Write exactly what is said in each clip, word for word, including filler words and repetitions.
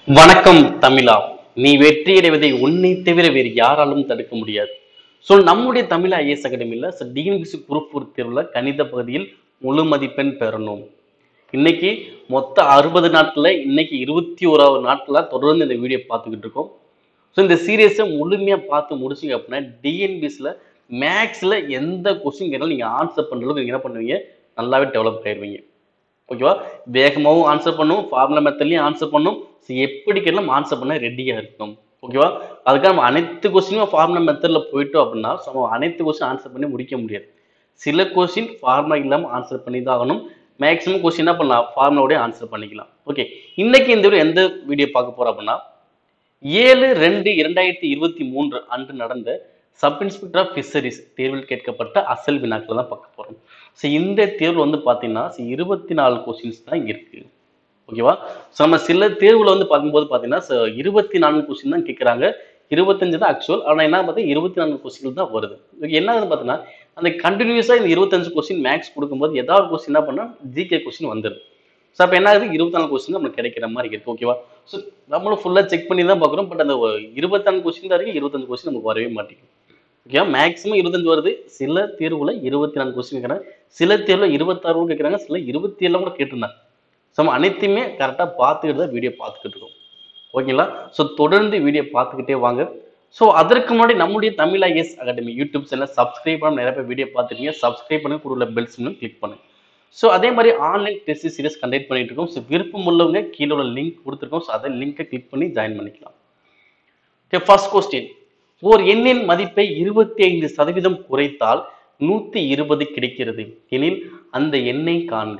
வணக்கம் தமிழா. நீ வெற்றியடைவதை உன்னை தவிர வேறு யாராலும் தடுக்க முடியாது. ஸோ நம்முடைய தமிழ் ஐஏஎஸ் அகாடமியில் ஸோ டிஎன்பிசி குரூப் ஃபோர் தேர்வில் கணித பகுதியில் முழு மதிப்பெண் பெறணும். இன்னைக்கு மொத்த அறுபது நாட்களில் இன்னைக்கு இருபத்தி ஓராவது நாட்களாக தொடர்ந்து இந்த வீடியோ பார்த்துக்கிட்டு இருக்கோம். ஸோ இந்த சீரியஸை முழுமையாக பார்த்து முடிச்சிங்க அப்படின்னா டிஎன்பிசியில் மேக்ஸில் எந்த கொஸ்டின் கேட்டாலும் நீங்கள் ஆன்சர் பண்ணுற அளவுக்கு நீங்கள் என்ன பண்ணுவீங்க, நல்லாவே டெவலப் ஆயிடுவீங்க. ஓகேவா? வேகமாகவும் ஆன்சர் பண்ணும், ஃபார்முலா மெத்தட்லையும் ஆன்சர் பண்ணும். ஸோ எப்படி கேட்டாலும் ஆன்சர் பண்ண ரெடியாக இருக்கணும். ஓகேவா? அதுக்காக நம்ம அனைத்து கொஸ்டினும் ஃபார்முலா மெத்தடில் போயிட்டோம் அப்படின்னா ஸோ நம்ம அனைத்து கொஸ்டின் ஆன்சர் பண்ணி முடிக்க முடியாது. சில கொஸ்டின் ஃபார்முலா இல்லாமல் ஆன்சர் பண்ணி தான் ஆகணும். மேக்ஸிமம் கொஸ்டின் என்ன பண்ணலாம், ஃபார்முலாவோடய ஆன்சர் பண்ணிக்கலாம். ஓகே, இன்னைக்கு இந்த வீடியோ எந்த வீடியோ பார்க்க போறோம் அப்படின்னா ஏழு ரெண்டு இரண்டாயிரத்தி இருபத்தி மூன்று அன்று நடந்த சப் இன்ஸ்பெக்டர் ஆஃப் ஃபிஷரிஸ் தேர்வில் கேட்கப்பட்ட அசல் வினாக்களை தான் பார்க்க போறோம். ஸோ இந்த தேர்வு வந்து பார்த்தீங்கன்னா இருபத்தி நாலு கொஸ்டின்ஸ் தான் இங்க இருக்கு. ஓகேவா? ஸோ நம்ம சில தேர்வுல வந்து பார்க்கும்போது பார்த்தீங்கன்னா இருபத்தி நான்கு கொஸ்டின் தான் கேட்குறாங்க, இருபத்தஞ்சு தான் ஆக்சுவல். ஆனால் என்ன பார்த்தா இருபத்தி நான்கு கொஸ்டின் தான் வருது. என்ன பார்த்தீங்கன்னா அந்த கண்டினியூஸாக இந்த இருபத்தஞ்சு கொஸ்டின் மேக்ஸ் கொடுக்கும்போது ஏதாவது கொஸ்டின் என்ன பண்ணால் ஜிகே கொஸ்டின் வந்துடுது. ஸோ அப்போ என்ன ஆகுது, இருபத்தி நாலு கொஸ்டின் நம்மளுக்கு கிடைக்கிற மாதிரி இருக்கு. ஓகேவா? ஸோ நம்மளும் ஃபுல்லாக செக் பண்ணி தான் பார்க்குறோம். பட் அந்த இருபத்தி நாலு கொஸ்டின் தான் இருக்கு, இருபத்தஞ்சு கொஸ்டின் நமக்கு வரவே மாட்டேங்குது. ஓகேவா? மேக்ஸிமம் இருபத்தஞ்சு வருது. சில தேர்வுல இருபத்தி நாலு கொஸ்டின் கேட்குறாங்க, சில தேர்வுல இருபத்தாறு கேட்குறாங்க, சில இருபத்தி ஏழு கூட கேட்டிருந்தாங்க. ஸோ நம்ம அனைத்தையுமே கரெக்டாக பார்த்துக்கிட்டு தான் வீடியோ பார்த்துக்கிட்டு இருக்கோம். ஓகேங்களா? ஸோ தொடர்ந்து வீடியோ பார்த்துக்கிட்டே வாங்க. ஸோ அதற்கு முன்னாடி நம்முடைய Tamil IAS academy YouTube channel subscribe பண்ண நிறைய பேர் வீடியோ பார்த்துருக்கீங்க. சப்ஸ்கிரைப் பண்ணி கூட பெல் சிம்லும் கிளிக் பண்ணுங்க. ஸோ அதே மாதிரி ஆன்லைன் டெஸ்ட் சீரிஸ் கண்டக்ட் பண்ணிட்டு இருக்கோம். ஸோ விருப்பம் உள்ளவங்க கீழே உள்ள லிங்க் கொடுத்துருக்கோம். ஸோ அதை லிங்கை கிளிக் பண்ணி ஜாயின் பண்ணிக்கலாம். Okay, first question. ஓர் எண்ணின் மதிப்பை இருபத்தி ஐந்து சதவீதம் குறைத்தால் நூத்தி இருபது கிடைக்கிறது எனில் அந்த எண்ணை காண்க.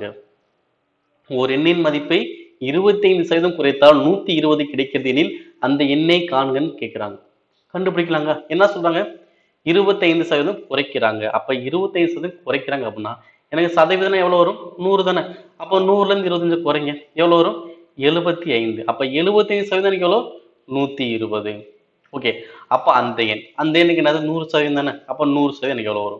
ஓர் எண்ணின் மதிப்பை இருபத்தி ஐந்து சதவீதம் குறைத்தால் நூத்தி இருபது கிடைக்கிறது எனில் அந்த எண்ணை காண்கன்னு கேட்கிறாங்க. கண்டுபிடிக்கலாங்க. என்ன சொல்றாங்க, இருபத்தி ஐந்து சதவீதம் குறைக்கிறாங்க. அப்ப இருபத்தி ஐந்து சதவீதம் குறைக்கிறாங்க அப்படின்னா எனக்கு சதவீதம் எவ்வளவு வரும், நூறு தானே. அப்போ நூறுல இருந்து இருபத்தஞ்சு குறைங்க, எவ்வளவு வரும், எழுபத்தி ஐந்து. அப்ப எழுபத்தி ஐந்து சதவீதம் எவ்வளோ, நூத்தி இருபது. ஓகே, அப்ப அந்த எண் அந்த எண்ணுக்கு என்னது, நூறு சதவீதம் தானே. அப்ப நூறு சதவீதம் எனக்கு எவ்வளவு வரும்,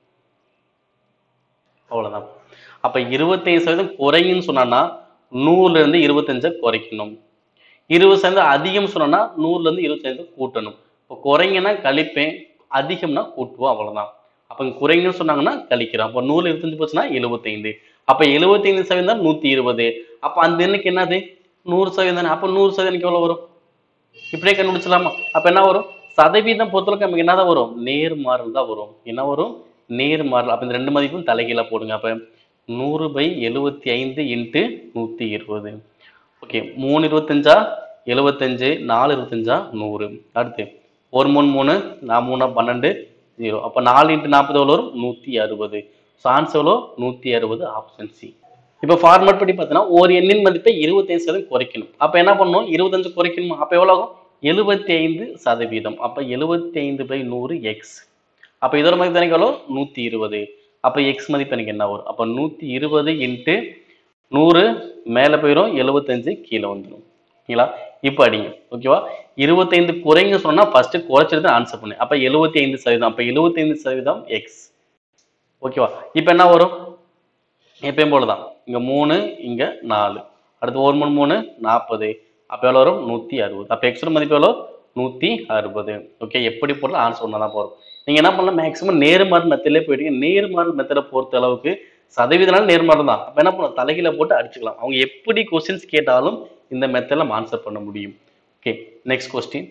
அவ்வளவுதான். அப்ப இருபத்தி ஐந்து சதவீதம் குறையுன்னு சொன்னா நூறுல இருந்து இருபத்தஞ்ச குறைக்கணும். இருபது சதவீதம் அதிகம் சொன்னா நூறுல இருந்து இருபத்தி ஐந்து கூட்டணும். இப்போ குறைங்கன்னா கழிப்பேன், அதிகம்னா கூட்டுவோம், அவ்வளவுதான். அப்ப குறைங்கன்னு சொன்னாங்கன்னா கழிக்கிறோம். அப்ப நூறு இருபத்தஞ்சு போச்சுன்னா எழுபத்தி ஐந்து. அப்ப எழுபத்தி ஐந்து சதவீதம் நூத்தி இருபது. அப்ப அந்த எண்ணுக்கு என்னது, நூறு சதவீதம் தானே. அப்ப நூறு சதவீதம் எனக்கு எவ்வளவு வரும், இப்படியே கண்டுபிடிச்சலாமா. அப்ப என்ன வரும், சதவீதம் பொறுத்தளவுக்கு நமக்கு என்னதான் வரும், நேர்மாறல் தான் வரும். என்ன வரும், நேர்மாறல். அப்ப இந்த ரெண்டு மதிப்பும் தலைகீழ போடுங்க. அப்ப நூறு பை எழுபத்தி ஐந்து இன்ட்டு நூத்தி இருபது. ஓகே, மூணு இருபத்தஞ்சா எழுபத்தஞ்சு, நாலு இருபத்தஞ்சா நூறு. அடுத்து ஒரு மூணு மூணு, நான் மூணா பன்னெண்டு, ஜீரோ. அப்ப நாலு இன்ட்டு நாற்பது எவ்வளோ வரும், நூத்தி அறுபது. ஸோ ஆன்சர் எவ்வளோ, நூத்தி அறுபது, ஆப்ஷன் சி. இப்போ ஃபார்மேட் படி பார்த்தீங்கன்னா ஒரு எண்ணின் மதிப்பை இருபத்தி ஐந்து சதவீதம் குறைக்கணும். அப்ப என்ன பண்ணணும், இருபத்தஞ்சு குறைக்கணுமா. அப்ப எவ்வளவு ஆகும், எழுபத்தி ஐந்து சதவீதம். அப்ப எழுபத்தி ஐந்து பை நூறு எக்ஸ். அப்ப இதோட மதிப்பு எனக்கு எவ்வளோ, நூத்தி இருபது. அப்ப எக்ஸ் மதிப்பு எனக்கு என்ன வரும், அப்ப நூத்தி இருபது இன்ட்டு நூறு மேல போயிடும், எழுபத்தஞ்சு கீழே வந்துடும். ஓகேங்களா? இப்போ அடிங்க. ஓகேவா? இருபத்தைந்து குறைங்க சொன்னா ஃபர்ஸ்ட் குறைச்சிட்டு ஆன்சர் பண்ணு. அப்ப எழுபத்தி ஐந்து சதவீதம். அப்ப எழுபத்தி ஐந்து சதவீதம் எக்ஸ். ஓகேவா? இப்போ என்ன வரும், எப்பயும் போலதான். இங்க மூணு, இங்க நாலு. அடுத்து ஒரு மூணு மூணு, நாற்பது. அப்ப எவ்வளவு வரும், நூத்தி அறுபது. அப்ப எக்ஸோட மதிப்பு எவ்வளோ, நூத்தி அறுபது. ஓகே, எப்படி போடலாம், ஆன்சர் ஒன்னாதான் போறோம். நீங்க என்ன பண்ணலாம், மேக்ஸிமம் நேர்மாறு மெத்தட்லேயே போயிட்டீங்க. நேர்மாறு மெத்தடை பொறுத்த அளவுக்கு சதவீதம் நேர்மாறு தான். அப்ப என்ன பண்ணலாம், தலைகீழ போட்டு அடிச்சுக்கலாம். அவங்க எப்படி கொஸ்டின்ஸ் கேட்டாலும் இந்த மெத்தட்ல நம்ம ஆன்சர் பண்ண முடியும். Okay, next question.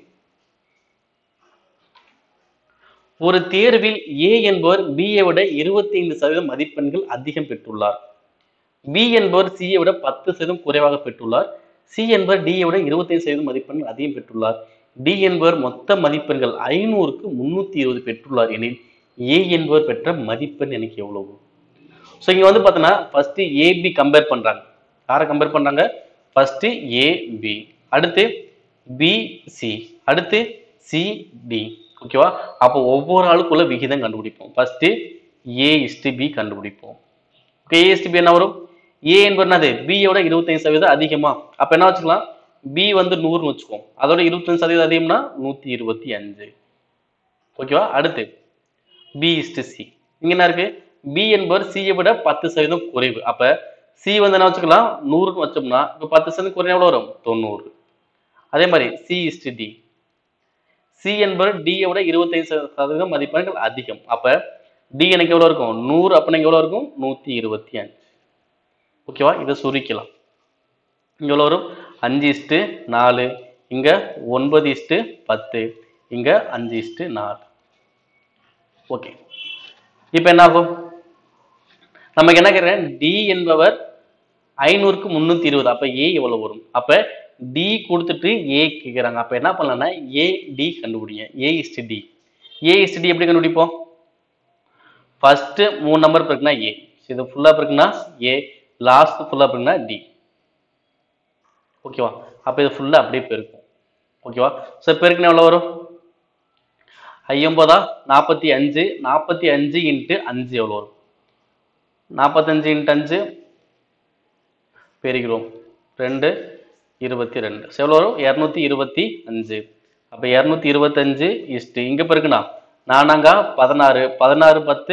ஒரு தேர்வில் ஏ என்பவர் பி ஐ விட இருபத்தி ஐந்து சதவீதம் மதிப்பெண்கள் அதிகம் பெற்றுள்ளார். பி என்பவர் சி ஐ விட பத்து சதவீதம் குறைவாக பெற்றுள்ளார். சி என்பவர் டி ஐ விட இருபத்தி ஐந்து சதவீதம் மதிப்பெண்கள் அதிகம் பெற்றுள்ளார். டி என்பவர் மொத்த மதிப்பெண்கள் ஐநூறுக்கு முன்னூத்தி இருபது பெற்றுள்ளார் எனில் ஏ என்பவர் பெற்ற மதிப்பெண் எனக்கு எவ்வளவு. ஸோ இங்க வந்து பார்த்தீங்கன்னா ஃபர்ஸ்ட் ஏபி கம்பேர் பண்றாங்க. யாரை கம்பேர் பண்றாங்க, ஃபர்ஸ்ட் ஏபி, அடுத்து பிசி, அடுத்து சிடி. ஓகேவா? அப்போ ஒவ்வொரு ஆளுக்குள்ள விகிதம் கண்டுபிடிப்போம். ஃபர்ஸ்ட் ஏ இஸ்டு பி கண்டுபிடிப்போம். ஓகே, ஏ இஸ்டு பி என்ன வரும், ஏ என்பது என்னது, பி யோட இருபத்தி ஐந்து சதவீதம் அதிகமா. அப்ப என்ன வச்சுக்கலாம், பி வந்து நூறுன்னு வச்சுக்கோம். அதோட இருபத்தி ஐந்து சதவீதம் அதிகம்னா நூத்தி இருபத்தி அஞ்சு. ஓகேவா? அடுத்து பி இஸ்டு சி. இங்க என்ன இருக்கு, பி என்பவர் சி ஐ விட பத்து சதவீதம் குறைவு. அப்ப சி வந்து என்ன வச்சுக்கலாம், நூறுன்னு வச்சோம்னா இப்ப பத்து சதவீதம் குறைவு எவ்வளவு வரும், தொண்ணூறு. அதே மாதிரி சி இஸ்ட் டி. சி என்பது டியை விட இருபத்தைந்து சதவீதம் மதிப்பெண்கள் அதிகம். அப்ப டி எனக்கு எவ்வளவு இருக்கும்? நூறு. அப்ப எனக்கு எவ்வளவு இருக்கும்? நூத்தி இருபத்தி அஞ்சு. ஓகேவா? இதை சுருக்கலாம். இங்க எவ்வளவு வரும்? அஞ்சு இஸ்டு நாலு, இங்க ஒன்பது இஸ்டு பத்து, இங்க அஞ்சு இஸ்டு நாலு. ஓகே, இப்ப என்ன ஆகும்? நமக்கு என்ன கேட்கிறேன்? டி என்பவர் ஐநூறுக்கு முன்னூத்தி இருபது. அப்ப ஏ எவ்வளவு வரும்? அப்ப டி கொடுத்துட்டு ஏ கேட்கிறாங்க. அப்ப என்ன பண்ணலாம்னா ஏ டி கண்டுபிடிங்க. A is to D. A is to D எப்படி கண்டுபிடிப்போம்? ஃபர்ஸ்ட் மூணு நம்பர் இருக்குன்னா ஏ, இது ஃபுல்லா இருக்குன்னா ஏ, லாஸ்ட் ஃபுல்லா இருக்குன்னா டி. ஓகேவா? அப்ப இது ஃபுல்லா அப்படியே பெருக்கும். ஓகேவா? சோ பெருக்குனா எவ்வளவு வரும்? ஐம்பதா நாற்பத்தி அஞ்சு. நாற்பத்தி அஞ்சு இன்ட்டு அஞ்சு எவ்வளவு வரும்? நாற்பத்தஞ்சு இன்ட்டு அஞ்சு பெருகிறோம். ரெண்டு இருபத்தி ரெண்டு. எவ்வளவு வரும்? இருநூத்தி இருபத்தி அஞ்சு. அப்ப இருநூத்தி இருபத்தஞ்சு இஸ்டு இங்க பெருக்குனா நானாங்க பதினாறு. பதினாறு பத்து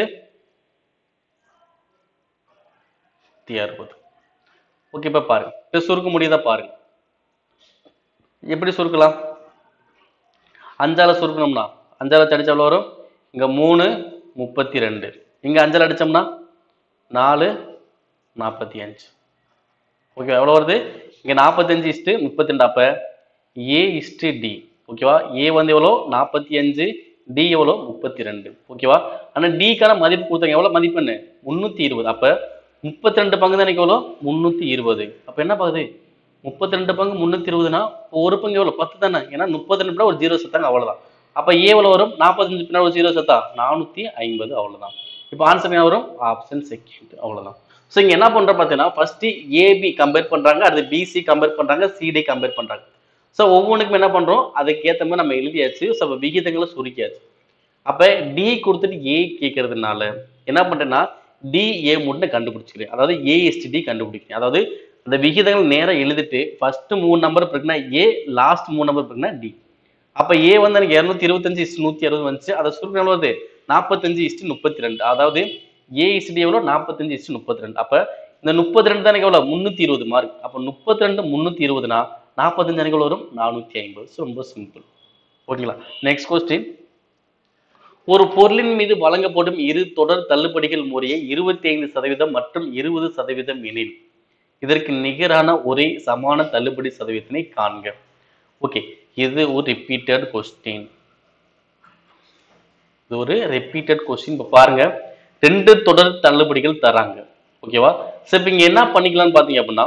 அறுபது. ஓகே, இப்ப பாருங்க. இப்ப சுருக்க முடியுதா பாருங்க. எப்படி சுருக்கலாம்? அஞ்சால சுருக்கணும்னா அஞ்சால அடிச்சா எவ்வளவு வரும்? இங்க மூணு முப்பத்தி ரெண்டு. இங்க அஞ்சால அடிச்சோம்னா நாலு நாற்பத்தி அஞ்சு. ஓகே, எவ்வளவு வருது? இங்க நாற்பத்தஞ்சு இஸ்டு முப்பத்தி ரெண்டு. அப்ப ஏ இஸ்டு டி. ஓகேவா? ஏ வந்து எவ்வளோ? நாற்பத்தி அஞ்சு. டி எவ்வளோ? முப்பத்தி ரெண்டு. ஓகேவா? ஆனா டிக்கான மதிப்பு கொடுத்தாங்க. எவ்வளவு மதிப்பெண்ணு? முன்னூத்தி இருபது. அப்ப முப்பத்தி ரெண்டு பங்கு தான் எவ்வளோ? முன்னூத்தி இருபது. அப்ப என்ன பாக்குது? முப்பத்தி ரெண்டு பங்கு முன்னூத்தி இருபதுனா ஒரு பங்கு எவ்வளவு? பத்து தானே. ஏன்னா முப்பத்தி ரெண்டு ஒரு ஜீரோ செத்தாங்க, அவ்வளவுதான். அப்ப ஏ எவ்வளவு வரும்? நாற்பத்தஞ்சு பின்னாடி ஒரு ஜீரோ செத்தா நானூத்தி ஐம்பது, அவ்வளவுதான். இப்ப ஆன்சர் என்ன வரும்? ஆப்ஷன் செகண்ட், அவ்வளவுதான். சோ இங்க என்ன பண்றோம் பாத்தீங்கன்னா, ஃபர்ஸ்ட் ஏபி கம்பேர் பண்றாங்க, அடுத்து பிசி கம்பேர் பண்றாங்க, சிடி கம்பேர் பண்றாங்க. சோ ஒவ்வொன்றுக்கும் என்ன பண்றோம்? அதுக்கு ஏத்த மாதிரி நம்ம எழுதியாச்சு. சோ விகிதங்களை சுருக்கியாச்சு. அப்ப டி கொடுத்துட்டு ஏ கேட்கறதுனால என்ன பண்றேன்னா டி ஏ மட்டும் கண்டுபிடிச்சிக்கிறேன். அதாவது ஏ இஸ்டு டி கண்டுபிடிக்கிறேன். அதாவது அந்த விகிதங்கள் நேரம் எழுதிட்டு ஃபர்ஸ்ட் மூணு நம்பர் இருக்குன்னா ஏ, லாஸ்ட் மூணு நம்பர் இருக்குன்னா டி. அப்ப ஏ வந்து எனக்கு இருநூத்தி இருபத்தஞ்சு இஸ்டு நூத்தி அறுபது வந்துச்சு. அதை சுருக்கம் எவ்வளவு வருது? நாற்பத்தஞ்சு இஸ்டு முப்பத்தி ரெண்டு. அதாவது ஏ இஸ்டு எவ்வளவு? நாற்பத்தஞ்சு இஸ்டு முப்பத்தி ரெண்டு. அப்ப இந்த முப்பத்தி ரெண்டு தான் எவ்வளவு? முன்னூத்தி இருபது மார்க். அப்ப முப்பத்தி ரெண்டு முன்னூத்தி இருபதுனா நாற்பத்தஞ்சு எனக்கு வரும் நானூத்தி ஐம்பது. ரொம்ப சிம்பிள். ஓகேங்களா? Next question. ஒரு பொருளின் மீது வழங்கப்படும் இரு தொடர் தள்ளுபடிகள் முறையே இருபத்தி ஐந்து சதவீதம் மற்றும் இருபது சதவீதம் எனில் இதற்கு நிகரான ஒரே சமான தள்ளுபடி சதவீதத்தினை காண்க. ஓகே, இது ஒரு ரிப்பீட்டட் கொஸ்டின். இது ஒரு ரிப்பீட்டட் கொஸ்டின். இப்ப பாருங்க, ரெண்டு தொடர் தள்ளுபடிகள் தராங்க. ஓகேவா? சரி, இப்ப இங்க என்ன பண்ணிக்கலாம்னு பாத்தீங்க அப்படின்னா,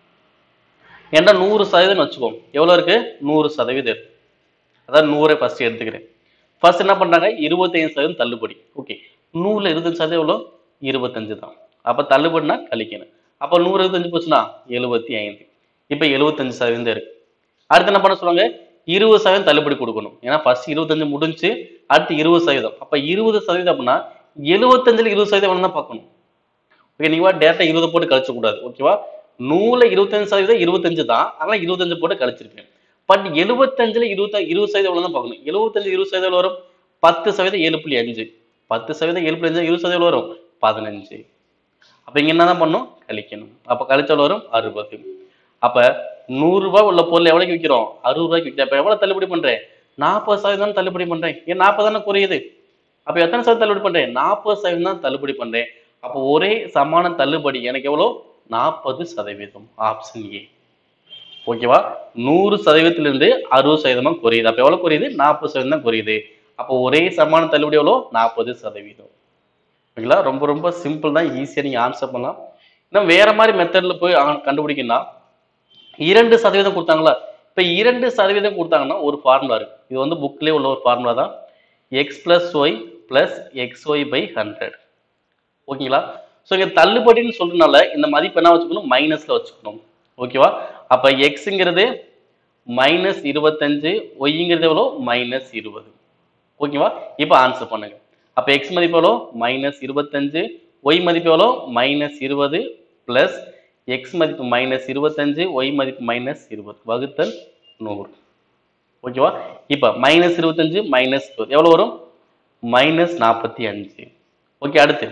ஏன்னா நூறு சதவீதம் வச்சுக்கோம். எவ்வளவு இருக்கு? நூறு சதவீதம் இருக்கு. அதாவது நூறை ஃபர்ஸ்ட் எடுத்துக்கிறேன். ஃபர்ஸ்ட் என்ன பண்றாங்க? இருபத்தி ஐந்து சதவீதம் தள்ளுபடி. ஓகே, நூறுல இருபத்தஞ்சு சதவீதம் எவ்வளோ? இருபத்தஞ்சு தான். அப்ப தள்ளுபடினா கழிக்கணும். அப்ப நூறு இருபத்தஞ்சு போச்சுன்னா எழுபத்தி ஐந்து. இப்ப எழுபத்தஞ்சு சதவீதம் இருக்கு. அடுத்து என்ன பண்ண சொல்லுவாங்க? இருபது சதவீதம் தள்ளுபடி கொடுக்கணும். ஏன்னா ஃபர்ஸ்ட் இருபத்தஞ்சு முடிஞ்சு, அடுத்து இருபது சதவீதம். அப்ப இருபது சதவீதம் அப்படின்னா எழுபத்தஞ்சுல இருபது சதவீதம் தான் பார்க்கணும். ஓகே, நீங்க டேரக்டா இருபது போட்டு கழிச்ச கூடாது. ஓகேவா? நூறுல இருபத்தஞ்சு சதவீதம் இருபத்தஞ்சு தான். அதனால இருபத்தஞ்சு போட்டு கழிச்சிருக்கேன். பட் எழுபத்தஞ்சுல இருபத்தி இருபது சதவீதம் எவ்வளவு தான் பார்க்கணும். எழுபத்தஞ்சு இருபது சதவீதம் வரும். பத்து சதவீதம் ஏழு புள்ளி அஞ்சு. பத்து சதவீதம் ஏழு புள்ளி அஞ்சு, இருபது சதவீதம் வரும் பதினஞ்சு. அப்ப இங்க என்னதான் பண்ணும்? கழிக்கணும். அப்ப கழிச்சல் வரும் அறுபது. அப்ப நூறு ரூபாய் உள்ள பொருள் எவ்வளவுக்கு விற்கிறோம்? அறுபது ரூபாய்க்கு விற்கிறேன். அப்ப எவ்வளவு தள்ளுபடி பண்றேன்? நாற்பது சதவீதம் தள்ளுபடி பண்றேன். ஏன் நாற்பது தானே குறையுது. அப்ப எத்தனை சதவீதம் தள்ளுபடி பண்றேன்? நாற்பது சதவீதம் தான் தள்ளுபடி பண்றேன். அப்ப ஒரே சமான தள்ளுபடி எனக்கு எவ்வளவு? நாற்பது சதவீதம். Option A. ஓகேவா? நூறு சதவீதத்திலிருந்து அறுபது சதவீதமா குறையுது. அப்ப எவ்வளவு குறையுது? நாற்பது சதவீதம் தான் குறையுது. அப்போ ஒரே சமான தள்ளுபடி எவ்வளோ? நாற்பது சதவீதம். ஓகேங்களா? ரொம்ப ரொம்ப சிம்பிள் தான், ஈஸியா நீங்க ஆன்சர் பண்ணலாம். இன்னும் வேற மாதிரி மெத்தட்ல போய் கண்டுபிடிக்கணும்னா, இரண்டு சதவீதம் கொடுத்தாங்களா? இப்ப இரண்டு சதவீதம் கொடுத்தாங்கன்னா ஒரு ஃபார்முலா இருக்கு. இது வந்து புக்லயே உள்ள ஒரு ஃபார்முலா தான். X plus Y plus X Y by hundred. ஓகேங்களா? ஸோ இங்க தள்ளுபடின்னு சொல்றதுனால இந்த மதிப்பு என்ன வச்சுக்கணும்? மைனஸ்ல வச்சுக்கணும். ஓகேவா? அப்ப எக்ஸ்ங்கிறது மைனஸ் இருபத்தஞ்சு, ஒய்ங்கிறது எவ்வளோ? மைனஸ் இருபது. ஓகேவா? இப்போ ஆன்சர் பண்ணுங்க. அப்ப எக்ஸ் மதிப்பு எவ்வளோ? மைனஸ் இருபத்தஞ்சு. ஒய் மதிப்பு எவ்வளோ? மைனஸ் இருபது பிளஸ் எக்ஸ் மதிப்பு மைனஸ் இருபத்தஞ்சு, ஒய் மதிப்பு மைனஸ் இருபது வகுத்தல் நூறு. ஓகேவா? இப்ப மைனஸ் இருபத்தஞ்சு மைனஸ் எவ்வளவு வரும்? மைனஸ் நாற்பத்தி அஞ்சு. ஓகே, அடுத்து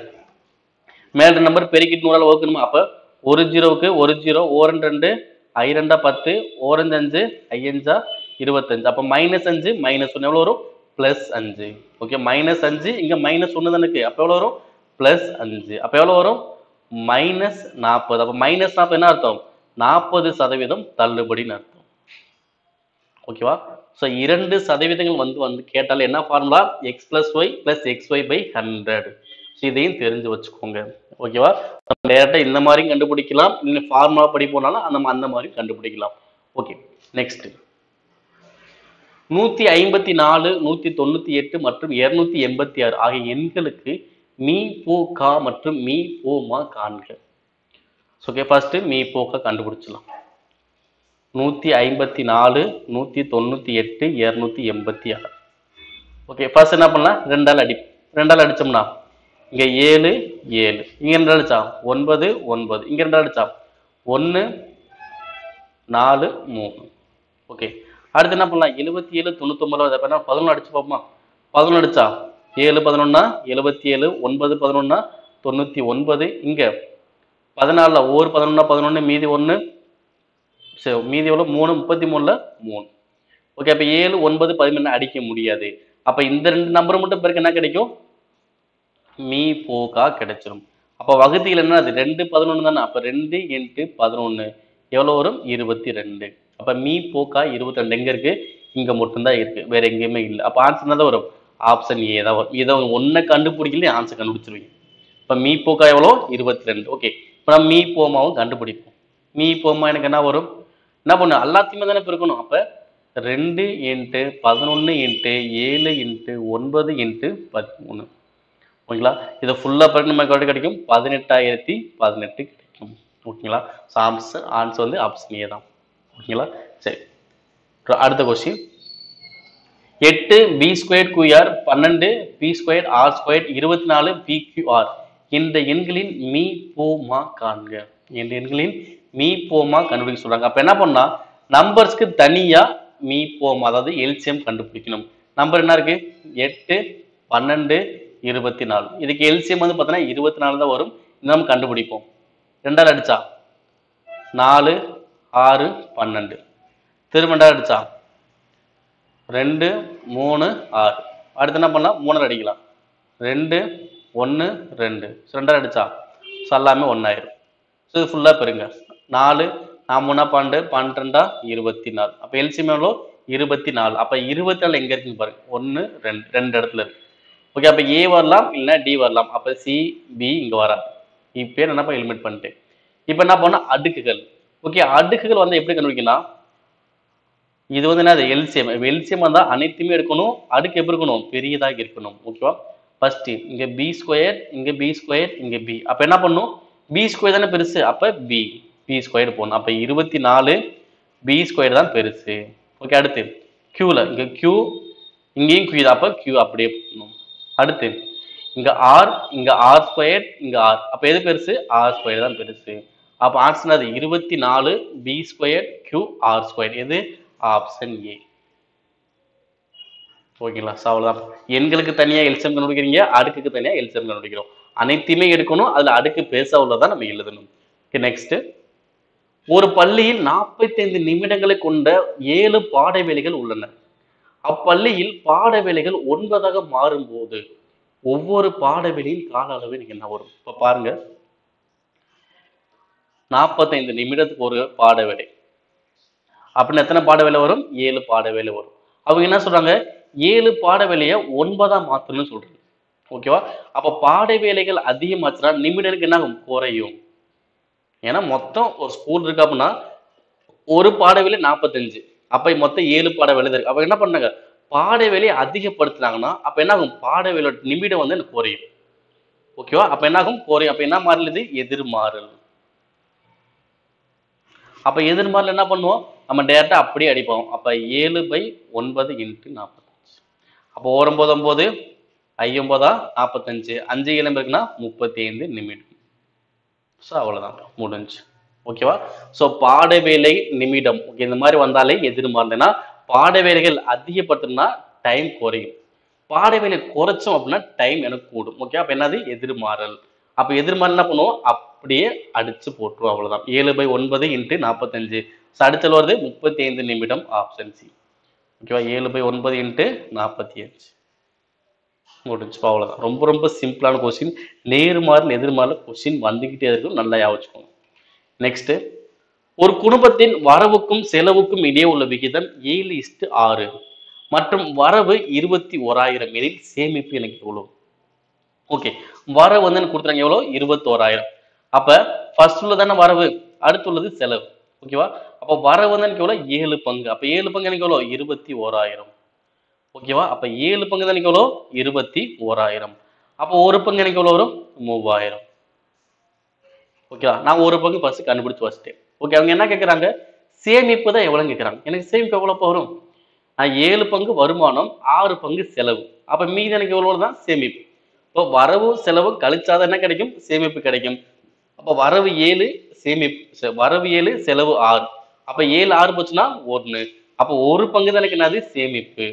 மேல நம்பர் பெருக்கிட்டு நூறால் வகுக்கணுமா? அப்ப ஒரு ஜீரோவுக்கு ஒரு ஜீரோ, ஓரண்டு ரெண்டு, ஐ ரெண்டா பத்து, ஓரஞ்சு அஞ்சு, ஐயஞ்சா இருபத்தஞ்சு. அப்ப மைனஸ் அஞ்சு மைனஸ் ஒன்று எவ்வளவு வரும்? பிளஸ் அஞ்சு. ஓகே, மைனஸ் அஞ்சு இங்க மைனஸ் ஒன்று தானே இருக்கு. அப்ப எவ்வளவு வரும்? பிளஸ் அஞ்சு. அப்ப எவ்வளவு வரும்? மைனஸ் நாற்பது. அப்ப மைனஸ் நாற்பது என்ன அர்த்தம்? நாற்பது சதவீதம் தள்ளுபடின்னு அர்த்தம். ஓகேவா? ஸோ இரண்டு சதவீதங்கள் வந்து வந்து கேட்டால் என்ன formula? X plus Y plus X Y by hundred. So இதையும் தெரிஞ்சு வச்சுக்கோங்க. ஓகேவா? டேரக்டாக இந்த மாதிரி கண்டுபிடிக்கலாம், இல்லை ஃபார்முலா படி போனாலும் அந்த அந்த மாதிரி கண்டுபிடிக்கலாம். ஓகே, நெக்ஸ்ட் நூத்தி ஐம்பத்தி நாலு நூத்தி தொண்ணூத்தி எட்டு மற்றும் இருநூத்தி எண்பத்தி ஆறு ஆகிய எண்களுக்கு மீ போ கா மற்றும் மீ போ மா காண்க. ஓகே, ஃபர்ஸ்ட் மீ போ கா கண்டுபிடிச்சலாம். நூத்தி ஐம்பத்தி நாலு நூத்தி தொண்ணூத்தி எட்டு இருநூத்தி எண்பத்தி ஆறு. ஓகே, ஃபர்ஸ்ட் என்ன பண்ணலாம்? ரெண்டால் அடி ரெண்டால் அடிச்சோம்னா இங்க ஏழு ஏழு, இங்க ரெண்டு அடிச்சா ஒன்பது ஒன்பது, இங்க ரெண்டு அடிச்சா ஒன்னு நாலு மூணு. ஓகே, அடுத்து என்ன பண்ணலாம்? எழுபத்தி ஏழு தொண்ணூத்தி ஒன்பது பதினொன்று அடிச்சு பார்ப்போமா? பதினொன்று அடிச்சா ஏழு பதினொன்னா எழுபத்தி ஏழு, ஒன்பது பதினொன்னா தொண்ணூத்தி ஒன்பது, இங்க பதினாலுல ஒரு பதினொன்னா பதினொன்னு, மீதி ஒன்னு, சரி மீதி எவ்வளவு? மூணு, முப்பத்தி மூணுல மூணு. ஓகே, அப்ப ஏழு ஒன்பது பதிமூணு அடிக்க முடியாது. அப்ப இந்த ரெண்டு நம்பர் மட்டும் பிறகு என்ன கிடைக்கும்? மீ போகா கிடைச்சிடும். அப்ப வகுதியில் என்ன? அது ரெண்டு பதினொன்னு தானே. அப்ப ரெண்டு இன்ட்டு பதினொன்னு எவ்வளவு வரும்? இருபத்தி ரெண்டு. அப்ப மீ போக்கா இருபத்தி ரெண்டு எங்க இருக்கு? இங்க மட்டும்தான் இருக்கு, வேற எங்கேயுமே இல்லை. அப்ப ஆன்சர் தான் வரும், ஆப்ஷன் ஏ தான் வரும். இதை ஒன்ன கண்டுபிடிக்கல ஆன்சர் கண்டுபிடிச்சிருவீங்க. இப்ப மீ போக்கா எவ்வளோ? இருபத்தி ரெண்டு. ஓகே, இப்ப நம்ம மீ போமாவும் கண்டுபிடிப்போம். மீ போமா எனக்கு என்ன வரும்? என்ன பண்ணு? எல்லாத்தையுமே தானே பெருக்கணும். அப்ப ரெண்டு இன்ட்டு பதினொன்னு இன்ட்டு ஏழு இன்ட்டு ஒன்பது இன்ட்டு பதிமூணு. ஓகேங்களா? இதை ஃபுல்லா பெருக்கு நமக்கு கிடைக்கும் பதினெட்டாயிரத்தி பதினெட்டு கிடைக்கும். ஓகேங்களா? ஆன்சர் ஆன்சர் வந்து ஆப்ஷன் ஏ தான். ஓகேங்களா? சரி, அடுத்த கொஸ்டின். எட்டு பி ஸ்கொயர் கியூஆர் பன்னெண்டு பி ஸ்கொயர் ஆர் ஸ்கொயர் இருபத்தி நாலு பி கியூஆர் இந்த எண்களின் மீ போமா காண்க. இந்த எண்களின் மீ போமா கண்டுபிடிக்க சொல்றாங்க. அப்ப என்ன பண்ணா? நம்பர்ஸ்க்கு தனியா மீ போமா, அதாவது எல்சிஎம் கண்டுபிடிக்கணும். நம்பர் என்ன இருக்கு? எட்டு பன்னெண்டு இருபத்தி நாலு. இதுக்கு எல்சிஎம் வந்து பார்த்தீங்கன்னா இருபத்தி நாலு தான் வரும். நம்ம கண்டுபிடிப்போம். ரெண்டாவது அடிச்சா நாலு ஆறு பன்னெண்டு, திரும்ப ரெண்டாவது அடிச்சா ரெண்டு மூணு ஆறு. அடுத்து என்ன பண்ணலாம்? மூணு அடிக்கலாம். ரெண்டு ஒன்று ரெண்டு, ரெண்டாவது அடிச்சா ஸோ எல்லாமே ஒன்றாயிரும். ஸோ இது ஃபுல்லாக பெருங்க. நாலு நான் மூணா பன்னெண்டு பன்னெண்டா இருபத்தி நாலு. அப்போ எல்சிஎம் எவ்வளோ? இருபத்தி நாலு. அப்போ இருபத்தி நாலு எங்கே இருக்குன்னு பாருங்க. ஒன்று ரெண்டு ரெண்டு இடத்துல இருக்கு. ஓகே, அப்போ ஏ வரலாம் இல்லைன்னா டி வரலாம். அப்போ சி பி இங்கே வராது. இப்போ என்னப்பா எலிமினேட் பண்ணிட்டேன். இப்போ என்ன பண்ணால் அடுக்குகள். ஓகே, அடுக்குகள் வந்து எப்படி கண்டுபிடிக்கலாம்? இது வந்து என்ன? எல்சிஎம். எல்சிஎம் வந்தால் அனைத்துமே எடுக்கணும். அடுக்கு எப்படி இருக்கணும்? பெரியதாக இருக்கணும். ஓகேவா? ஃபர்ஸ்ட் இங்கே பி ஸ்கொயர், இங்கே பி ஸ்கொயர், இங்கே பி. அப்போ என்ன பண்ணும்? பி ஸ்கொயர் தானே பெருசு. அப்போ பி பி ஸ்கொயர் போகணும். அப்போ இருபத்தி நாலு பி ஸ்கொயர் தான் பெருசு. ஓகே, அடுத்து கியூல இங்கே கியூ, இங்கேயும் கியூ தான். அப்போ கியூ அப்படியே போகணும். அடுத்து இங்க ஆர், இங்க ஆர் ஸ்கொயர், இங்க ஆர். அப்போ எது பெருசு? ஆர் ஸ்கொயர் தான் பெருசு. அப்போ ஆன்சர் அது இருபத்தி நாலு p square q r square. எது? Option A. ஓகேங்களா? ஸோ அவ்வளோதான். எண்களுக்கு தனியாக எல்சிஎம் கண்டுபிடிக்கிறீங்க, அடுக்குக்கு தனியாக எல்சிஎம் கண்டுபிடிக்கிறோம். அனைத்தையுமே எடுக்கணும், அதில் அடுக்கு பேச உள்ளதான் நம்ம எழுதணும். Okay, next. ஒரு பள்ளியில் நாற்பத்தைந்து நிமிடங்களை கொண்ட ஏழு பாட வேலைகள் உள்ளன. அப்பள்ளியில் பாட வேலைகள் ஒன்பதாக மாறும்போது ஒவ்வொரு பாட வேலையின் கால அளவு எனக்கு என்ன வரும்? இப்போ பாருங்க, நாற்பத்தைந்து நிமிடத்துக்கு ஒரு பாட வேலை அப்படின்னு எத்தனை பாட வேலை வரும்? ஏழு பாட வேலை வரும். அவங்க என்ன சொல்றாங்க? ஏழு பாட வேலையை ஒன்பதா மாத்தணும்னு சொல்றாங்க. ஓகேவா? அப்ப பாட வேலைகள் அதிகமாச்சுன்னா நிமிடங்களுக்கு என்ன ஆகும்? குறையும். ஏன்னா மொத்தம் ஒரு ஸ்கூல் இருக்கு அப்படின்னா ஒரு பாட வேலை நாற்பத்தஞ்சு, அப்ப மொத்தம் ஏழு பாட வேலை இருக்கு. அப்ப என்ன பண்ணாங்க? பாட வேலையை அதிகப்படுத்துனாங்கன்னா அப்ப என்ன ஆகும்? பாட வேலை நிமிடம் வந்து எனக்கு குறையும். ஓகேவா? அப்ப என்ன ஆகும்? குறையும். அப்ப என்ன மாறலுது? எதிர்மாறல். அப்ப எதிர்மாறல் என்ன பண்ணுவோம்? நம்ம டேரக்டா அப்படியே அடிப்போம். அப்ப ஏழு பை ஒன்பது இன்ட்டு நாற்பத்தஞ்சு. அப்போ ஒன்பது ஒன்பது ஐம்பதா நாற்பத்தஞ்சு, அஞ்சு ஏழு இருக்குன்னா முப்பத்தி ஐந்து நிமிடம். ஸோ அவ்வளவுதான், முடிஞ்சு. ஓகேவா? ஸோ பாட வேலை நிமிடம். ஓகே, இந்த மாதிரி வந்தாலே எதிர்மாறல்னா பாட வேலைகள் அதிகப்படுத்தினா டைம் குறையும், பாட வேலை குறைச்சோம் அப்படின்னா டைம் எனக்கு கூடும். ஓகே, அப்ப என்னது? எதிர்மாறல். அப்ப எதிர்மாறல் என்ன பண்ணுவோம்? அப்படியே அடிச்சு போட்டுருவோம். அவ்வளவுதான். ஏழு பை ஒன்பது இன்ட்டு நாற்பத்தஞ்சு. அடுத்தல் வருது முப்பத்தி ஐந்து நிமிடம். Option C. ஓகேவா? ஏழு பை ஒன்பது இன்ட்டு நாற்பத்தி அஞ்சு முடிஞ்சு. அவ்வளோதான். ரொம்ப ரொம்ப சிம்பிளான கொஸ்டின். நேர்மாறு எதிர்மாறு கொஸ்டின் வந்துகிட்டே இருக்கும். நல்லா ஞாபகம் வச்சுக்கோங்க. நெக்ஸ்ட், ஒரு குடும்பத்தின் வரவுக்கும் செலவுக்கும் இடையே உள்ள விகிதம் ஏழு இஸ்டு ஆறு மற்றும் வரவு இருபத்தி ஓராயிரம் எனில் சேமிப்பு எனக்கு எவ்வளவு? ஓகே, வரவு வந்து எனக்கு கொடுத்துறாங்க எவ்வளோ? இருபத்தி ஓராயிரம். அப்ப ஃபர்ஸ்ட் உள்ளதான வரவு, அடுத்து உள்ளது செலவு. ஓகேவா? அப்ப வரவு வந்து எனக்கு எவ்வளோ? ஏழு பங்கு. அப்ப ஏழு பங்கு எனக்கு எவ்வளோ? இருபத்தி ஓராயிரம். ஓகேவா? அப்ப ஏழு பங்கு தான் எனக்கு எவ்வளோ? இருபத்தி ஓராயிரம். அப்ப ஒரு பங்கு எனக்கு எவ்வளோ வரும்? மூவாயிரம். ஓகேவா? நான் ஒரு பங்கு ஃபர்ஸ்ட் கண்டுபிடிச்சு வச்சுட்டேன். ஓகே, அவங்க என்ன கேட்கறாங்க? சேமிப்பு தான் எவ்வளவு கேட்கறாங்க. எனக்கு சேமிப்பு எவ்வளவு வரும்? நான் ஏழு பங்கு வருமானம், ஆறு பங்கு செலவு. அப்ப மீதி எனக்கு எவ்வளவு தான் சேமிப்பு. இப்போ வரவு செலவு கழிச்சாதான் என்ன கிடைக்கும்? சேமிப்பு கிடைக்கும். அப்ப வரவு ஏழு, சேமிப்பு வரவு ஏழு, செலவு ஆறு. அப்ப ஏழு ஆறு போச்சுன்னா ஒண்ணு. அப்ப ஒரு பங்கு தான் எனக்கு என்னது? சேமிப்பு.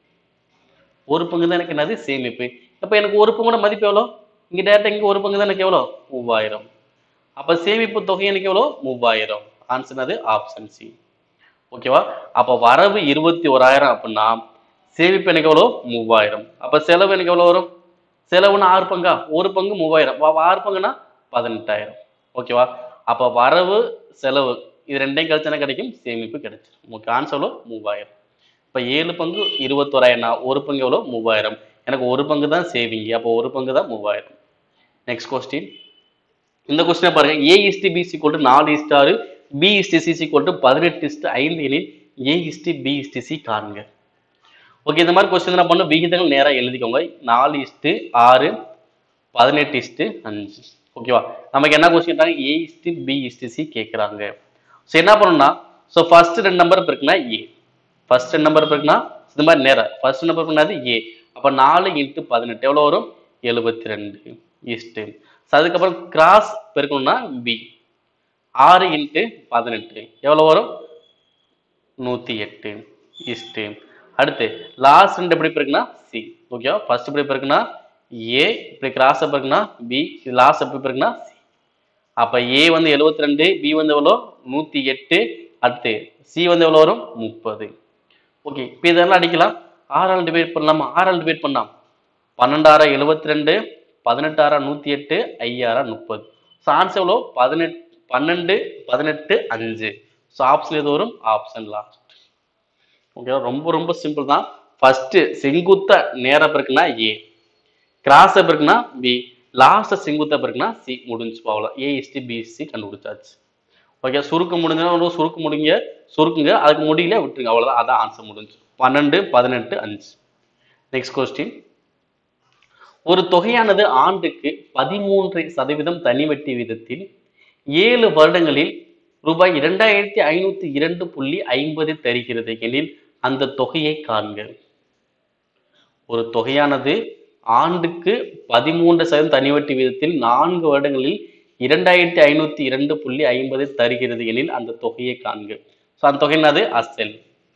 ஒரு பங்கு தான் எனக்கு என்னது? சேமிப்பு. அப்ப எனக்கு ஒரு பங்கோட மதிப்பு எவ்வளோ? இங்க டேரக்டா இங்க ஒரு பங்கு தான் எனக்கு எவ்வளோ? மூவாயிரம். அப்ப சேமிப்பு தொகை எனக்கு எவ்வளோ? மூவாயிரம். ஆன்சர் அது ஆப்ஷன் சி. ஓகேவா? அப்ப வரவு இருபத்தி ஓராயிரம் அப்படின்னா சேமிப்பு எனக்கு எவ்வளோ? மூவாயிரம். அப்ப செலவு எனக்கு எவ்வளவு வரும்? செலவுன்னா ஆறு பங்கா? ஒரு பங்கு மூவாயிரம். ஆறு பங்குனா பதினெட்டாயிரம். ஓகேவா? அப்ப வரவு செலவு இது ரெண்டையும் கழிச்சு என்ன கிடைக்கும்? சேமிப்பு கிடைச்சிடும். உங்களுக்கு ஆன்சர் எவ்வளோ? மூவாயிரம். இப்ப ஏழு பங்கு இருபத்தோராயிரம்னா ஒரு பங்கு எவ்வளோ? மூவாயிரம். எனக்கு ஒரு பங்கு தான் சேவிங். அப்போ ஒரு பங்கு தான் மூவாயிரம். Next question. இந்த கொஸ்டினை பாருங்க. A is to b equal to நாலு இஸ்டு ஆறு, b is to c equal to பதினெட்டு இஸ்டு ஐந்து எனில் a is to b is to c காண்க. ஓகே, இந்த மாதிரி கொஸ்டின் என்ன பண்ணும்? விகிதங்கள் நேரா எழுதிக்கோங்க. நாலு இஸ்டு ஆறு, பதினெட்டு இஸ்டு அஞ்சு. ஓகேவா? நமக்கு என்ன கொஸ்டின் கேட்டாங்க? A is to b is to c கேட்கறாங்க. ஸோ என்ன பண்ணணும்னா, ஸோ ஃபர்ஸ்ட் ரெண்டு நம்பர் இருக்குன்னா ஏ, ஃபர்ஸ்ட் ரெண்டு நம்பர் இருக்குன்னா இந்த மாதிரி நேரம் ஃபர்ஸ்ட் நம்பர் பண்ணாது ஏ. அப்ப நாலு இன்ட்டு பதினெட்டு எவ்வளவு வரும்? எழுபத்தி ரெண்டு இஸ்டு. அதுக்கப்புறம் கிராஸ் பெருக்கணும்னா பி. ஆறு இன்ட்டு பதினெட்டு எவ்வளவு வரும்? நூத்தி எட்டு இஸ்டு. அடுத்து லாஸ்ட் ரெண்டு எப்படி பெருக்குன்னா சி. ஓகேவா? ஃபர்ஸ்ட் எப்படி பெருக்குன்னா ஏ, இப்படி கிராஸ் பெருக்குன்னா பி, லாஸ்ட் எப்படி பெருக்குன்னா சி. அப்ப ஏ வந்து எழுபத்தி ரெண்டு, பி வந்து எவ்வளோ? நூத்தி எட்டு. அடுத்து சி வந்து எவ்வளவு வரும்? முப்பது. ஓகே, இப்போ இதெல்லாம் அடிக்கலாம். ஆறால் டிவைட் பண்ணலாமா? ஆறால் டிவைட் பண்ணலாம். பன்னெண்டாயிரம் எழுபத்தி ரெண்டு, பதினெட்டாயிரம் நூத்தி எட்டு, ஐயாயிரம் முப்பது. ஸோ ஆன்சர் எவ்வளோ? பதினெட்டு பன்னெண்டு பதினெட்டு அஞ்சு. ஸோ ஆப்ஷன் எது வரும்? Option last. ஓகே, ரொம்ப ரொம்ப சிம்பிள் தான். ஃபர்ஸ்ட் செங்குத்த நேர பெருக்குனா ஏ, கிராஸ் பெருக்குனா பி, லாஸ்ட் செங்குத்த பெருக்குனா சி. முடிஞ்சு போகலாம். ஏ இஸ்டி பி சி கண்டுபிடிச்சாச்சு. ஓகே, சுருக்க முடிஞ்சா சுருக்க முடிங்க சுருக்குங்க, அதுக்கு முடியல விட்டுருங்க. அவ்வளவுதான். அதான் ஆன்சர் முடிஞ்சு. பன்னெண்டு பதினெட்டு அஞ்சு. Next question. ஒரு தொகையானது ஆண்டுக்கு பதிமூன்று சதவீதம் தனி வட்டி வீதத்தில் ஏழு வருடங்களில் ரூபாய் இரண்டாயிரத்தி ஐநூத்தி இரண்டு புள்ளி ஐம்பது தருகிறது எனில் அந்த தொகையை காண்க. ஒரு தொகையானது ஆண்டுக்கு பதிமூன்று சதவீதம் தனி வட்டி வீதத்தில் நான்கு வருடங்களில் இரண்டாயிரத்தி ஐநூத்தி இரண்டு புள்ளி ஐம்பது தருகிறது எனில் அந்த தொகையை காண்க. ஸோ அந்த தொகை என்னது? அசல்.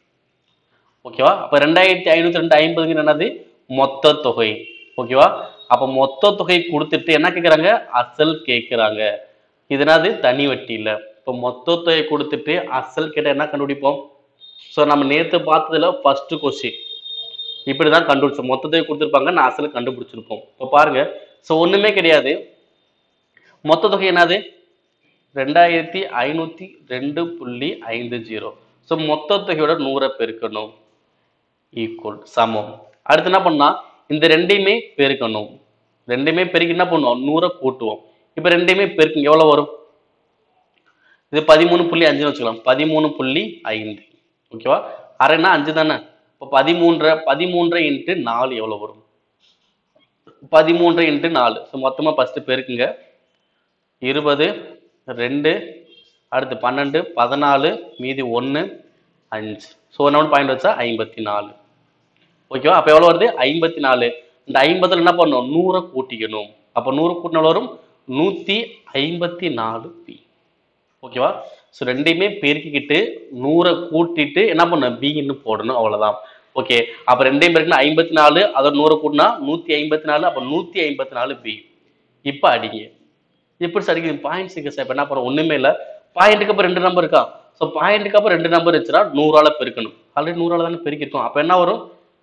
ஓகேவா? அப்ப ரெண்டாயிரத்தி ஐநூத்தி ரெண்டு ஐம்பதுங்கிற என்னது? மொத்த தொகை. ஓகேவா? அப்ப மொத்த தொகை கொடுத்துட்டு என்ன கேட்கறாங்க? அசல் கேட்கிறாங்க. இது என்னது? தனி வட்டி இல்ல. இப்போ மொத்த தொகை கொடுத்துட்டு அசல் கேட்ட என்ன கண்டுபிடிப்போம்? ஸோ நம்ம நேற்று பார்த்ததுல ஃபர்ஸ்ட் கொஸ்டின் இப்படிதான் கண்டுபிடிச்சோம். மொத்த தொகை கொடுத்துருப்பாங்க, நான் அசல் கண்டுபிடிச்சிருப்போம். இப்போ பாருங்க. ஸோ ஒண்ணுமே கிடையாது. மொத்த தொகை என்னது? ரெண்டாயிரத்தி ஐநூத்தி ரெண்டு புள்ளி ஐந்து ஜீரோ. ஸோ மொத்த தொகையோட நூறை பெருக்கணும். ஈக்குவல் சமம். அடுத்து என்ன பண்ணா? இந்த ரெண்டையுமே பெருக்கணும். ரெண்டையுமே பெருக்கி என்ன பண்ணுவோம்? நூறை கூட்டுவோம். இப்ப ரெண்டையுமே பெருக்குங்க. எவ்வளவு வரும்? இது பதிமூணு புள்ளி அஞ்சுன்னு வச்சுக்கலாம். பதிமூணு புள்ளி ஐந்து. ஓகேவா? அரைன்னா அஞ்சு தானே. இப்போ பதிமூன்று பதிமூன்று இன்ட்டு நாலு எவ்வளவு வரும்? பதிமூன்று இன்ட்டு நாலு. ஸோ மொத்தமா ஃபர்ஸ்ட் பெருக்குங்க. இருபது, ரெண்டு, அடுத்து பன்னெண்டு, பதினாலு, மீதி ஒன்று, அஞ்சு. ஸோ ஒன்று பாயிண்ட் வச்சா ஐம்பத்தி நாலு. ஓகேவா? அப்போ எவ்வளோ வருது? ஐம்பத்தி நாலு. இந்த ஐம்பதுல என்ன பண்ணணும்? நூறை கூட்டிக்கணும். அப்போ நூறு கூட்டின எவ்வளோ வரும்? நூத்தி ஐம்பத்தி நாலு பி. ஓகேவா? ஸோ ரெண்டையுமே பெருக்கிக்கிட்டு நூறை கூட்டிட்டு என்ன பண்ணணும்? பின்னு போடணும். அவ்வளோதான். ஓகே, அப்போ ரெண்டையும் பெருக்குன்னா ஐம்பத்தி நாலு, அதோட நூறை கூட்டினா நூத்தி ஐம்பத்தி நாலு. அப்போ நூத்தி ஐம்பத்தி நாலு பி. இப்போ அடிங்க. எப்படி அடிக்குது? Point six. இப்போ என்ன பண்ணுறோம்? ஒண்ணுமே இல்லை. பாயிண்ட்டுக்கு அப்புறம் ரெண்டு நம்பர் இருக்கா? ஸோ பாயிண்ட்டுக்கு அப்புறம் ரெண்டு நம்பர் இருந்துச்சுன்னா நூறால பெருக்கணும். ஆல்ரெடி நூறால தானே பெருக்கிருக்கோம். அப்போ என்ன வரும்?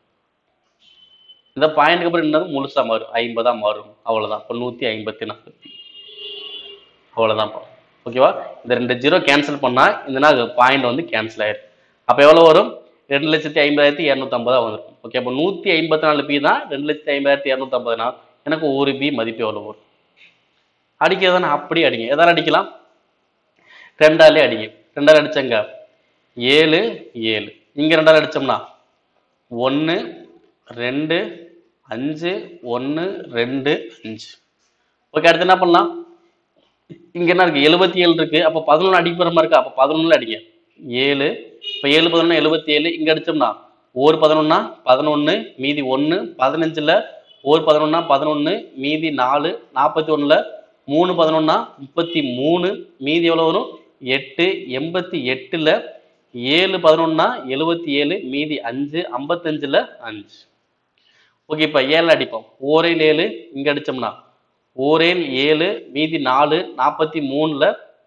இந்த பாயிண்ட்டுக்கு அப்புறம் என்னது முழுசா மாறும், ஐம்பதா மாறும். அவ்வளவுதான். இப்போ நூத்தி ஐம்பத்தி நாலு அவ்வளவுதான். ஓகேவா? இந்த ரெண்டு ஜீரோ கேன்சல் பண்ணா இந்த பாயிண்ட் வந்து கேன்சல் ஆயிரும். அப்ப எவ்வளவு வரும்? ரெண்டு லட்சத்தி ஐம்பதாயிரத்தி இருநூத்தி ஐம்பதா வந்துடும். ஓகே, அப்போ நூத்தி ஐம்பத்தி நாலு பி தான் ரெண்டு லட்சத்தி ஐம்பதாயிரத்தி இருநூத்தி ஐம்பதுனா எனக்கு ஒரு பி மதிப்பு எவ்வளவு வரும்? அடிக்கிறதானே, அப்படி அடிங்க. எதால அடிக்கலாம்? ரெண்டாலே அடிங்க. ரெண்டால அடிச்சங்க ஏழு ஏழு. இங்க ரெண்டால அடிச்சோம்னா ஒன்னு ரெண்டு அஞ்சு ஒன்னு ரெண்டு அஞ்சு. ஓகே, அடுத்து என்ன பண்ணலாம்? இங்க என்ன இருக்கு? எழுபத்தி ஏழு இருக்கு. அப்ப பதினொன்னு அடிப்புறமா இருக்கா? அப்ப பதினொன்னுல அடிங்க. ஏழு. இப்ப ஏழு பதினொன்னு எழுபத்தி ஏழு. இங்க அடிச்சோம்னா ஒரு பதினொன்னா பதினொன்னு மீதி ஒன்னு, பதினஞ்சுல ஒரு பதினொன்னா பதினொன்னு மீதி நாலு, நாற்பத்தி ஒண்ணுல மூணு பதினொன்னா முப்பத்தி மூணு மீதி எவ்வளவு வரும்? எட்டு. எண்பத்தி எட்டுல ஏழு பதினொன்னா எழுபத்தி ஏழு மீதி அஞ்சு, ஐம்பத்தஞ்சுல அஞ்சு. ஓகே, இப்ப ஏழு அடிப்போம். ஓரேல் ஏழு. இங்க அடிச்சோம்னா ஓரேல் ஏழு மீதி நாலு, நாற்பத்தி மூணுல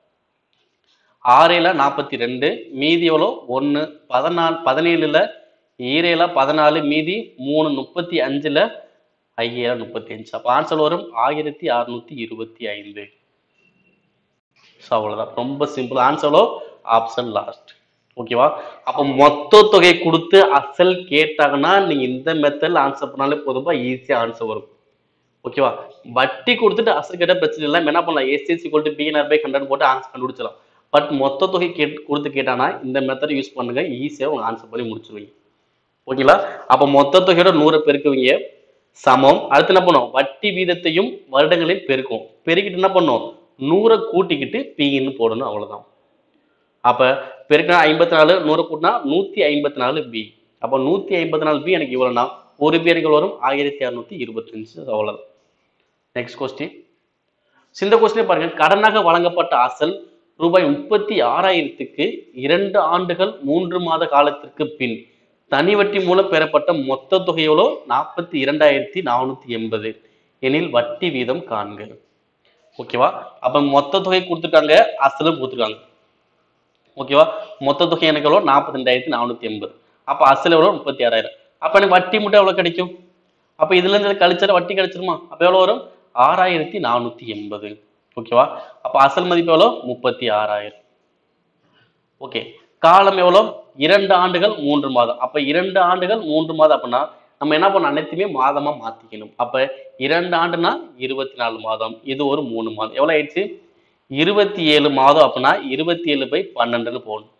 ஆறேல நாற்பத்தி ரெண்டு மீதி எவ்வளோ? ஒன்னு. பதினாலு பதினேழுல ஈரேல பதினாலு மீதி மூணு, முப்பத்தி அஞ்சுல ஐயாயிரம் முப்பத்தி அஞ்சு. அப்ப ஆன்சர் வரும் ஆயிரத்தி அறுநூத்தி இருபத்தி ஐந்து. அவ்வளவுதான். ரொம்ப சிம்பிள். ஆன்சரோ option last. ஓகேவா? அப்ப மொத்த தொகை கொடுத்து அசல் கேட்டாங்கன்னா நீங்க இந்த மெத்தட்ல ஆன்சர் பண்ணாலே போதும்பா, ஈஸியா ஆன்சர் வரும். ஓகேவா? வட்டி கொடுத்துட்டு அசல் கேட்ட பிரச்சனை இல்லை. என்ன பண்ணலாம்? SS equal to PNR by hundred போட்டு ஆன்சர் கண்டுபிடிச்சலாம். பட் மொத்த தொகை கேட்டு கொடுத்து கேட்டானா இந்த மெத்தட் யூஸ் பண்ணுங்க, ஈஸியா உங்க ஆன்சர் பண்ணி முடிச்சுருவீங்க. ஓகேங்களா? அப்ப மொத்த தொகையோட நூறை பெருக்குவீங்க சமம். அடுத்து என்ன பண்ணும்? வட்டி வீதத்தையும் வருடங்களில் பெருக்கும். பெருக்கிட்டு என்ன பண்ணும்? நூறை கூட்டிக்கிட்டு பின்னு போடணும். அவ்வளவுதான். அப்ப பெருக்கினா ஐம்பத்தி நாலு, நூறு கூட்டினா நூத்தி ஐம்பத்தி நாலு பி. அப்ப நூத்தி ஐம்பத்தி நாலு பி எனக்கு இவ்வளவுனா ஒரு பேருக்கு வரும் ஆயிரத்தி அறுநூத்தி இருபத்தி அஞ்சு. அவ்வளவுதான். Next question. இந்த கொஸ்டின் பாருங்க. கடனாக வழங்கப்பட்ட அசல் ரூபாய் முப்பத்தி ஆறாயிரத்துக்கு இரண்டு ஆண்டுகள் மூன்று மாத காலத்திற்கு பின் தனி வட்டி மூலம் பெறப்பட்ட மொத்த தொகை எவ்வளோ? நாற்பத்தி இரண்டாயிரத்தி நானூத்தி எண்பது எனில் வட்டி வீதம் காண்க. ஓகேவா? அப்ப மொத்த தொகை கொடுத்துருக்காங்க, அசலும் கொடுத்துருக்காங்க. ஓகேவா? மொத்த தொகை எனக்கு எவ்வளோ? நாற்பத்தி ரெண்டாயிரத்தி நானூத்தி எண்பது. அப்ப அசல் எவ்வளோ? முப்பத்தி ஆறாயிரம். அப்ப எனக்கு வட்டி மட்டும் எவ்வளவு கிடைக்கும்? அப்ப இதுல இருந்து கழிச்சா வட்டி கிடைச்சிருமா? அப்ப எவ்வளவு வரும்? ஆறாயிரத்தி நானூத்தி எண்பது. ஓகேவா? அப்ப அசல் மதிப்பு எவ்வளோ? முப்பத்தி ஆறாயிரம். ஓகே, காலம் எவ்வளோ? இரண்டு ஆண்டுகள் மூன்று மாதம். அப்ப இரண்டு ஆண்டுகள் மூன்று மாதம் அப்படின்னா நம்ம என்ன பண்ணணும்? அனைத்துமே மாதமா மாத்திக்கணும். அப்ப இரண்டு ஆண்டுனா இருபத்தி நாலு மாதம், இது ஒரு மூணு மாதம். எவ்வளவு ஆயிடுச்சு? இருபத்தி ஏழு மாதம். அப்படின்னா இருபத்தி ஏழு பை பன்னெண்டுன்னு போகணும்.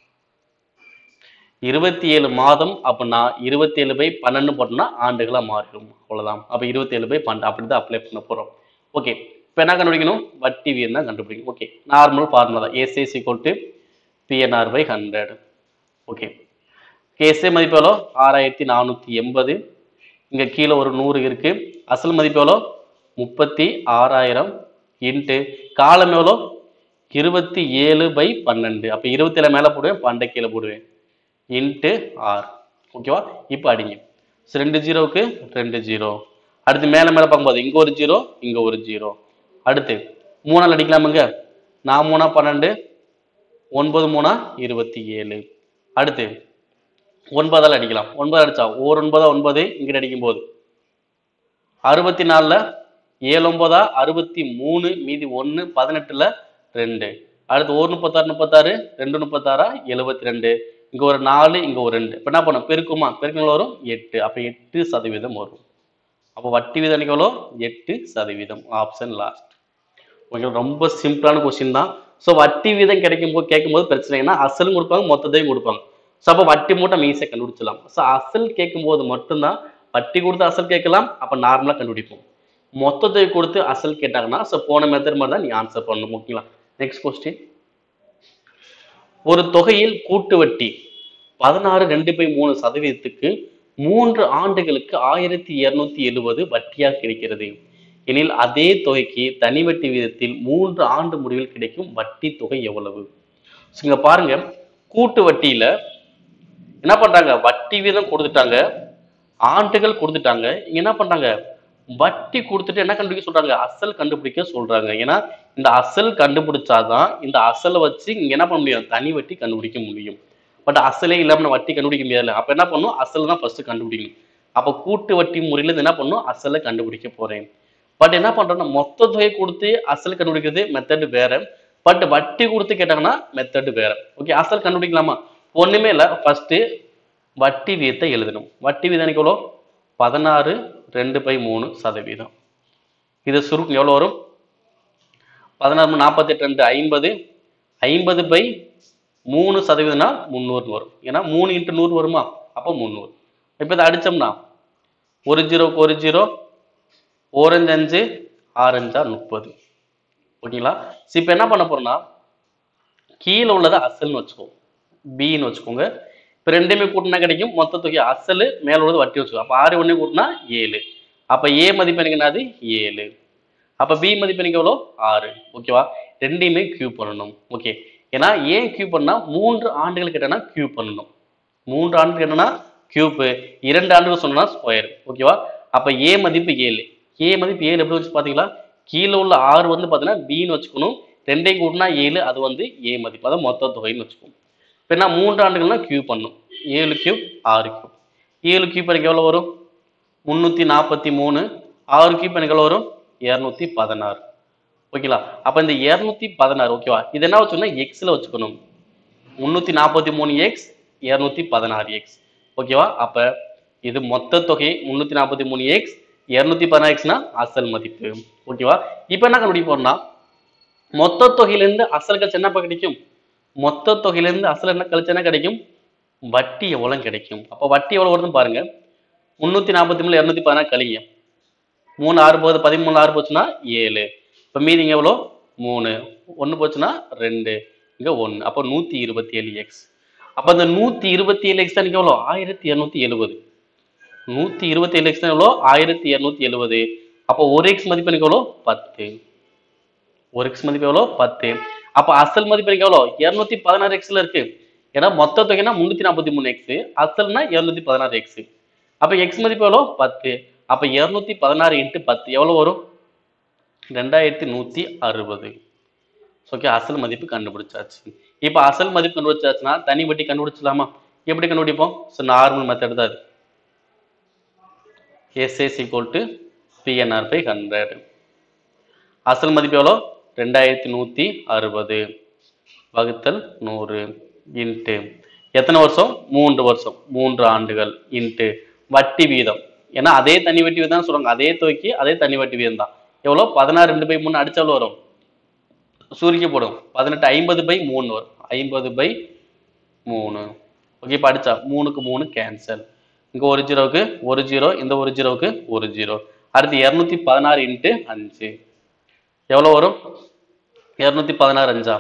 இருபத்தி ஏழு மாதம் அப்படின்னா இருபத்தி ஏழு பை பன்னெண்டு போட்டோம்னா ஆண்டுகளா மாறிடும். அவ்வளவுதான். அப்ப இருபத்தி ஏழு பை பன்னெண்டு அப்படிதான் அப்ளை பண்ண போறோம். ஓகே, இப்ப என்ன கண்டுபிடிக்கணும்? வட்டி வீதம் தான் கண்டுபிடிக்கணும். ஓகே, நார்மல் ஃபார்முலா தான். SAS equal to PNR by hundred. Okay, SA மதிப்பு எவ்வளோ? ஆறாயிரத்தி நானூத்தி எண்பது. இங்க கீழே ஒரு நூறு இருக்கு. அசல் மதிப்பு எவ்வளோ? முப்பத்தி ஆறாயிரம் இன்ட்டு காலம் எவ்வளோ? இருபத்தி ஏழு பை பன்னெண்டு. அப்ப இருபத்தி ஏழு மேல போடுவேன், பன்னெண்டு கீழே போடுவேன், இன்ட்டு ஆறு. ஓகேவா? இப்போ அடிங்க. ரெண்டு ஜீரோவுக்கு ரெண்டு ஜீரோ. அடுத்து மேல மேல பார்க்கும்போது இங்க ஒரு ஜீரோ, இங்க ஒரு ஜீரோ. அடுத்து மூணால் அடிக்கலாமுங்க. நான் மூணா பன்னெண்டு, ஒன்பது மூணா இருபத்தி ஏழு. அடுத்து ஒன்பதால் அடிக்கலாம். ஒன்பது அடிச்சா ஒரு ஒன்பதா ஒன்பது. இங்கிட்ட அடிக்கும் போது அறுபத்தி நாலுல ஏழு ஒன்பதா அறுபத்தி மூணு மீதி ஒன்னு, பதினெட்டுல ரெண்டு. அடுத்து ஒரு முப்பத்தாறு முப்பத்தாறு, ரெண்டு முப்பத்தாறா எழுபத்தி ரெண்டு. இங்க ஒரு நாலு, இங்க ஒரு ரெண்டு. இப்ப என்ன பண்ணும்? பெருக்குமா? பெருக்கங்கள் வரும் எட்டு. அப்ப எட்டு சதவீதம் வரும். அப்போ வட்டி வீதம் எவ்வளோ? எட்டு சதவீதம். Option last. ஓகே, ரொம்ப சிம்பிளான கொஸ்டின் தான். ஸோ வட்டி வீதம் கிடைக்கும் போது கேட்கும் போது பிரச்சனை ஏன்னா அசலும் கொடுப்பாங்க, மொத்தத்தையும் கொடுப்பாங்க. ஸோ அப்போ வட்டி மூட்டம் ஈஸியாக கண்டுபிடிச்சலாம். ஸோ அசல் கேட்கும் போது மட்டும்தான் வட்டி கொடுத்து அசல் கேட்கலாம். அப்போ நார்மலாக கண்டுபிடிப்போம். மொத்தத்தை கொடுத்து அசல் கேட்டாங்கன்னா ஸோ போன மெத்தட் மாதிரி தான் நீ ஆன்சர் பண்ணணும். ஓகேங்களா? Next question. ஒரு தொகையில் கூட்டு வட்டி பதினாறு ரெண்டு பை மூணு சதவீதத்துக்கு மூன்று ஆண்டுகளுக்கு ஆயிரத்தி இருநூத்தி எழுபது வட்டியாக கிடைக்கிறது எனில் அதே தொகைக்கு தனி வட்டி வீதத்தில் மூன்று ஆண்டு முடிவில் கிடைக்கும் வட்டி தொகை எவ்வளவு? இங்க பாருங்க, கூட்டு வட்டியில என்ன பண்றாங்க? வட்டி வீதம் கொடுத்துட்டாங்க, ஆண்டுகள் கொடுத்துட்டாங்க. இங்க என்ன பண்றாங்க? வட்டி கொடுத்துட்டு என்ன கண்டுபிடிக்க சொல்றாங்க? அசல் கண்டுபிடிக்க சொல்றாங்க. ஏன்னா இந்த அசல் கண்டுபிடிச்சாதான் இந்த அசலை வச்சு இங்க என்ன பண்ண முடியும்? தனி வட்டி கண்டுபிடிக்க முடியும். பட் அசலே இல்லாம நம்ம வட்டி கண்டுபிடிக்க முடியாதுல்ல. அப்ப என்ன பண்ணும்? அசல் தான் ஃபர்ஸ்ட் கண்டுபிடிக்கணும். அப்ப கூட்டு வட்டி முறையில இருந்து என்ன பண்ணும்? அசலை கண்டுபிடிக்க போறேன். பட் என்ன பண்றோம்னா மொத்த தொகை கொடுத்து அசல் கண்டுபிடிக்கிறது மெத்தட் வேற. பட் வட்டி கொடுத்து கேட்டாங்கன்னா மெத்தட் வேற. ஓகே, அசல் கண்டுபிடிக்கலாமா? ஒண்ணுமே இல்ல. ஃபர்ஸ்ட் வட்டி வீதத்தை எழுதணும். வட்டி வீதம் எனக்கு எவ்வளோ? பதினாறு ரெண்டு பை மூணு சதவீதம். இது சுருக்கம் எவ்வளவு வரும்? பதினாறு நாற்பத்தி எட்டு ரெண்டு ஐம்பது. ஐம்பது பை மூணு சதவீதம்னா முந்நூறு வரும். ஏன்னா மூணு இன்ட்டு நூறு வருமா? அப்போ முந்நூறு. இப்போ இதை அடிச்சோம்னா ஒரு ஜீரோக்கு ஒரு ஜீரோ, ஓரஞ்சு அஞ்சு, ஆரஞ்சா முப்பது. ஓகேங்களா? இப்போ என்ன பண்ண போறோம்னா கீழே உள்ளதை அசல்னு வச்சுக்கோங்க, பின்னு வச்சுக்கோங்க. இப்போ ரெண்டுமே கூட்டினா கிடைக்கும் மொத்த தொகை அசல், மேல உள்ளது வட்டி வச்சுக்கோங்க. அப்போ ஆறு ஒன்று கூட்டினா ஏழு. அப்போ ஏ மதிப்பு எனக்கு என்னது? ஏழு. அப்போ பி மதிப்பு எனக்கு எவ்வளோ? ஆறு. ஓகேவா? ரெண்டையுமே கியூ பண்ணணும். ஓகே, ஏன்னா ஏன் கியூ பண்ணா மூன்று ஆண்டுகள் கேட்டனா கியூ பண்ணணும். மூன்று ஆண்டுகள் என்னன்னா கியூப், இரண்டு ஆண்டுகள் சொன்னா ஸ்கொயர். ஓகேவா? அப்போ ஏ மதிப்பு ஏழு. ஏ மதிப்பு ஏழு எப்படி வச்சு பார்த்தீங்களா? கீழே உள்ள ஆறு வந்து பார்த்தீங்கன்னா பின்னு வச்சுக்கணும். ரெண்டையும் கூட்டினா ஏழு, அது வந்து ஏ மதிப்பு, அதான் மொத்த தொகைன்னு வச்சுக்கணும். இப்போ என்ன மூன்று ஆண்டுகள்னா கியூ பண்ணும். ஏழு கியூப் ஆறு கியூப். ஏழு கியூப் எனக்கு எவ்வளோ வரும்? முந்நூற்றி நாற்பத்தி மூணு. ஆறு கியூப் எனக்கு எவ்வளோ வரும்? இரநூத்தி பதினாறு. ஓகேங்களா? அப்போ இந்த இரநூத்தி பதினாறு ஓகேவா, இது என்ன வச்சுக்கணும்? எக்ஸில் வச்சுக்கணும். முந்நூற்றி நாற்பத்தி மூணு எக்ஸ், இரநூத்தி பதினாறு எக்ஸ். ஓகேவா? அப்போ இது மொத்த தொகை முந்நூற்றி நாற்பத்தி மூணு எக்ஸ், இரநூத்தி பதினாறு எக்ஸ்னா அசல் மதிப்பு. ஓகேவா? இப்போ என்ன கண்டுபிடிக்க போறோம்னா மொத்த தொகையிலேருந்து அசல் கழிச்சு என்ன கிடைக்கும்? மொத்த தொகையிலேருந்து அசல் என்ன கழிச்சு என்ன கிடைக்கும்? வட்டி எவ்வளவு கிடைக்கும்? அப்போ வட்டி எவ்வளவு வருதுன்னு பாருங்க. முந்நூற்றி நாற்பத்தி மூணு இரநூத்தி பதினாறு கழிங்க. மூணு ஆறு போகுது, பதிமூணு ஆறு போச்சுன்னா ஏழு. இப்போ மீதிங்க எவ்வளோ? மூணு. ஒன்று போச்சுன்னா ரெண்டு, இங்கே ஒன்று. அப்போ நூற்றி இருபத்தி ஏழு எக்ஸ். அப்போ அந்த நூற்றி இருபத்தி ஏழு எக்ஸ் தான் எவ்வளோ? ஆயிரத்தி இரநூத்தி எழுபது. நூற்றி இருபத்தி ஏழு எக்ஸ் தான் எவ்வளோ? ஆயிரத்தி இரநூத்தி எழுபது. அப்போ ஒரு எக்ஸ் மதிப்பு எனக்கு எவ்வளோ? பத்து. ஒரு எக்ஸ் மதிப்பு எவ்வளோ? பத்து. அப்போ அசல் மதிப்பு எனக்கு எவ்வளோ? இரநூத்தி பதினாறு எக்ஸ்ல இருக்கு. ஏன்னா மொத்த தொகைனா முந்நூற்றி நாற்பத்தி மூணு எக்ஸ், அசல்னா இரநூத்தி பதினாறு எக்ஸ். அப்போ எக்ஸ் மதிப்பு எவ்வளோ? பத்து. அப்போ இரநூத்தி பதினாறு இன்ட்டு பத்து எவ்வளோ வரும்? ரெண்டாயிரத்தி நூற்றி அறுபது. ஓகே, அசல் மதிப்பு கண்டுபிடிச்சாச்சு. இப்போ அசல் மதிப்பு கண்டுபிடிச்சாச்சுன்னா தனி வட்டி கண்டுபிடிச்சலாமா? எப்படி கண்டுபிடிப்போம்? ஸோ நார்மல் மெத்தட் தான் இது. SS equal to PNR by hundred. அசல் மதிப்பு எவ்வளோ? ரெண்டாயிரத்தி நூற்றி அறுபது வகுத்தல் நூறு இன்ட்டு எத்தனை வருஷம்? மூன்று வருஷம், மூன்று ஆண்டுகள் இன்ட்டு வட்டி வீதம். ஏன்னா அதே தனி வட்டி வீதம் தான் சொல்றாங்க. அதே தொகைக்கு அதே தனி வட்டி வீதம் தான். எவ்வளோ? பதினாறு ரெண்டு பை மூணு அடிச்சா எவ்வளோ வரும்? சுருக்கி போடும். பதினெட்டு ஐம்பது பை மூணு வரும். ஐம்பது பை மூணு. ஓகே, இப்போ அடிச்சா மூணுக்கு மூணு கேன்சல். இங்கே ஒரு ஜீரோவுக்கு ஒரு ஜீரோ, இந்த ஒரு ஜீரோவுக்கு ஒரு ஜீரோ. அடுத்து இரநூத்தி பதினாறு இன்ட்டு அஞ்சு எவ்வளோ வரும்? இரநூத்தி பதினாறு அஞ்சா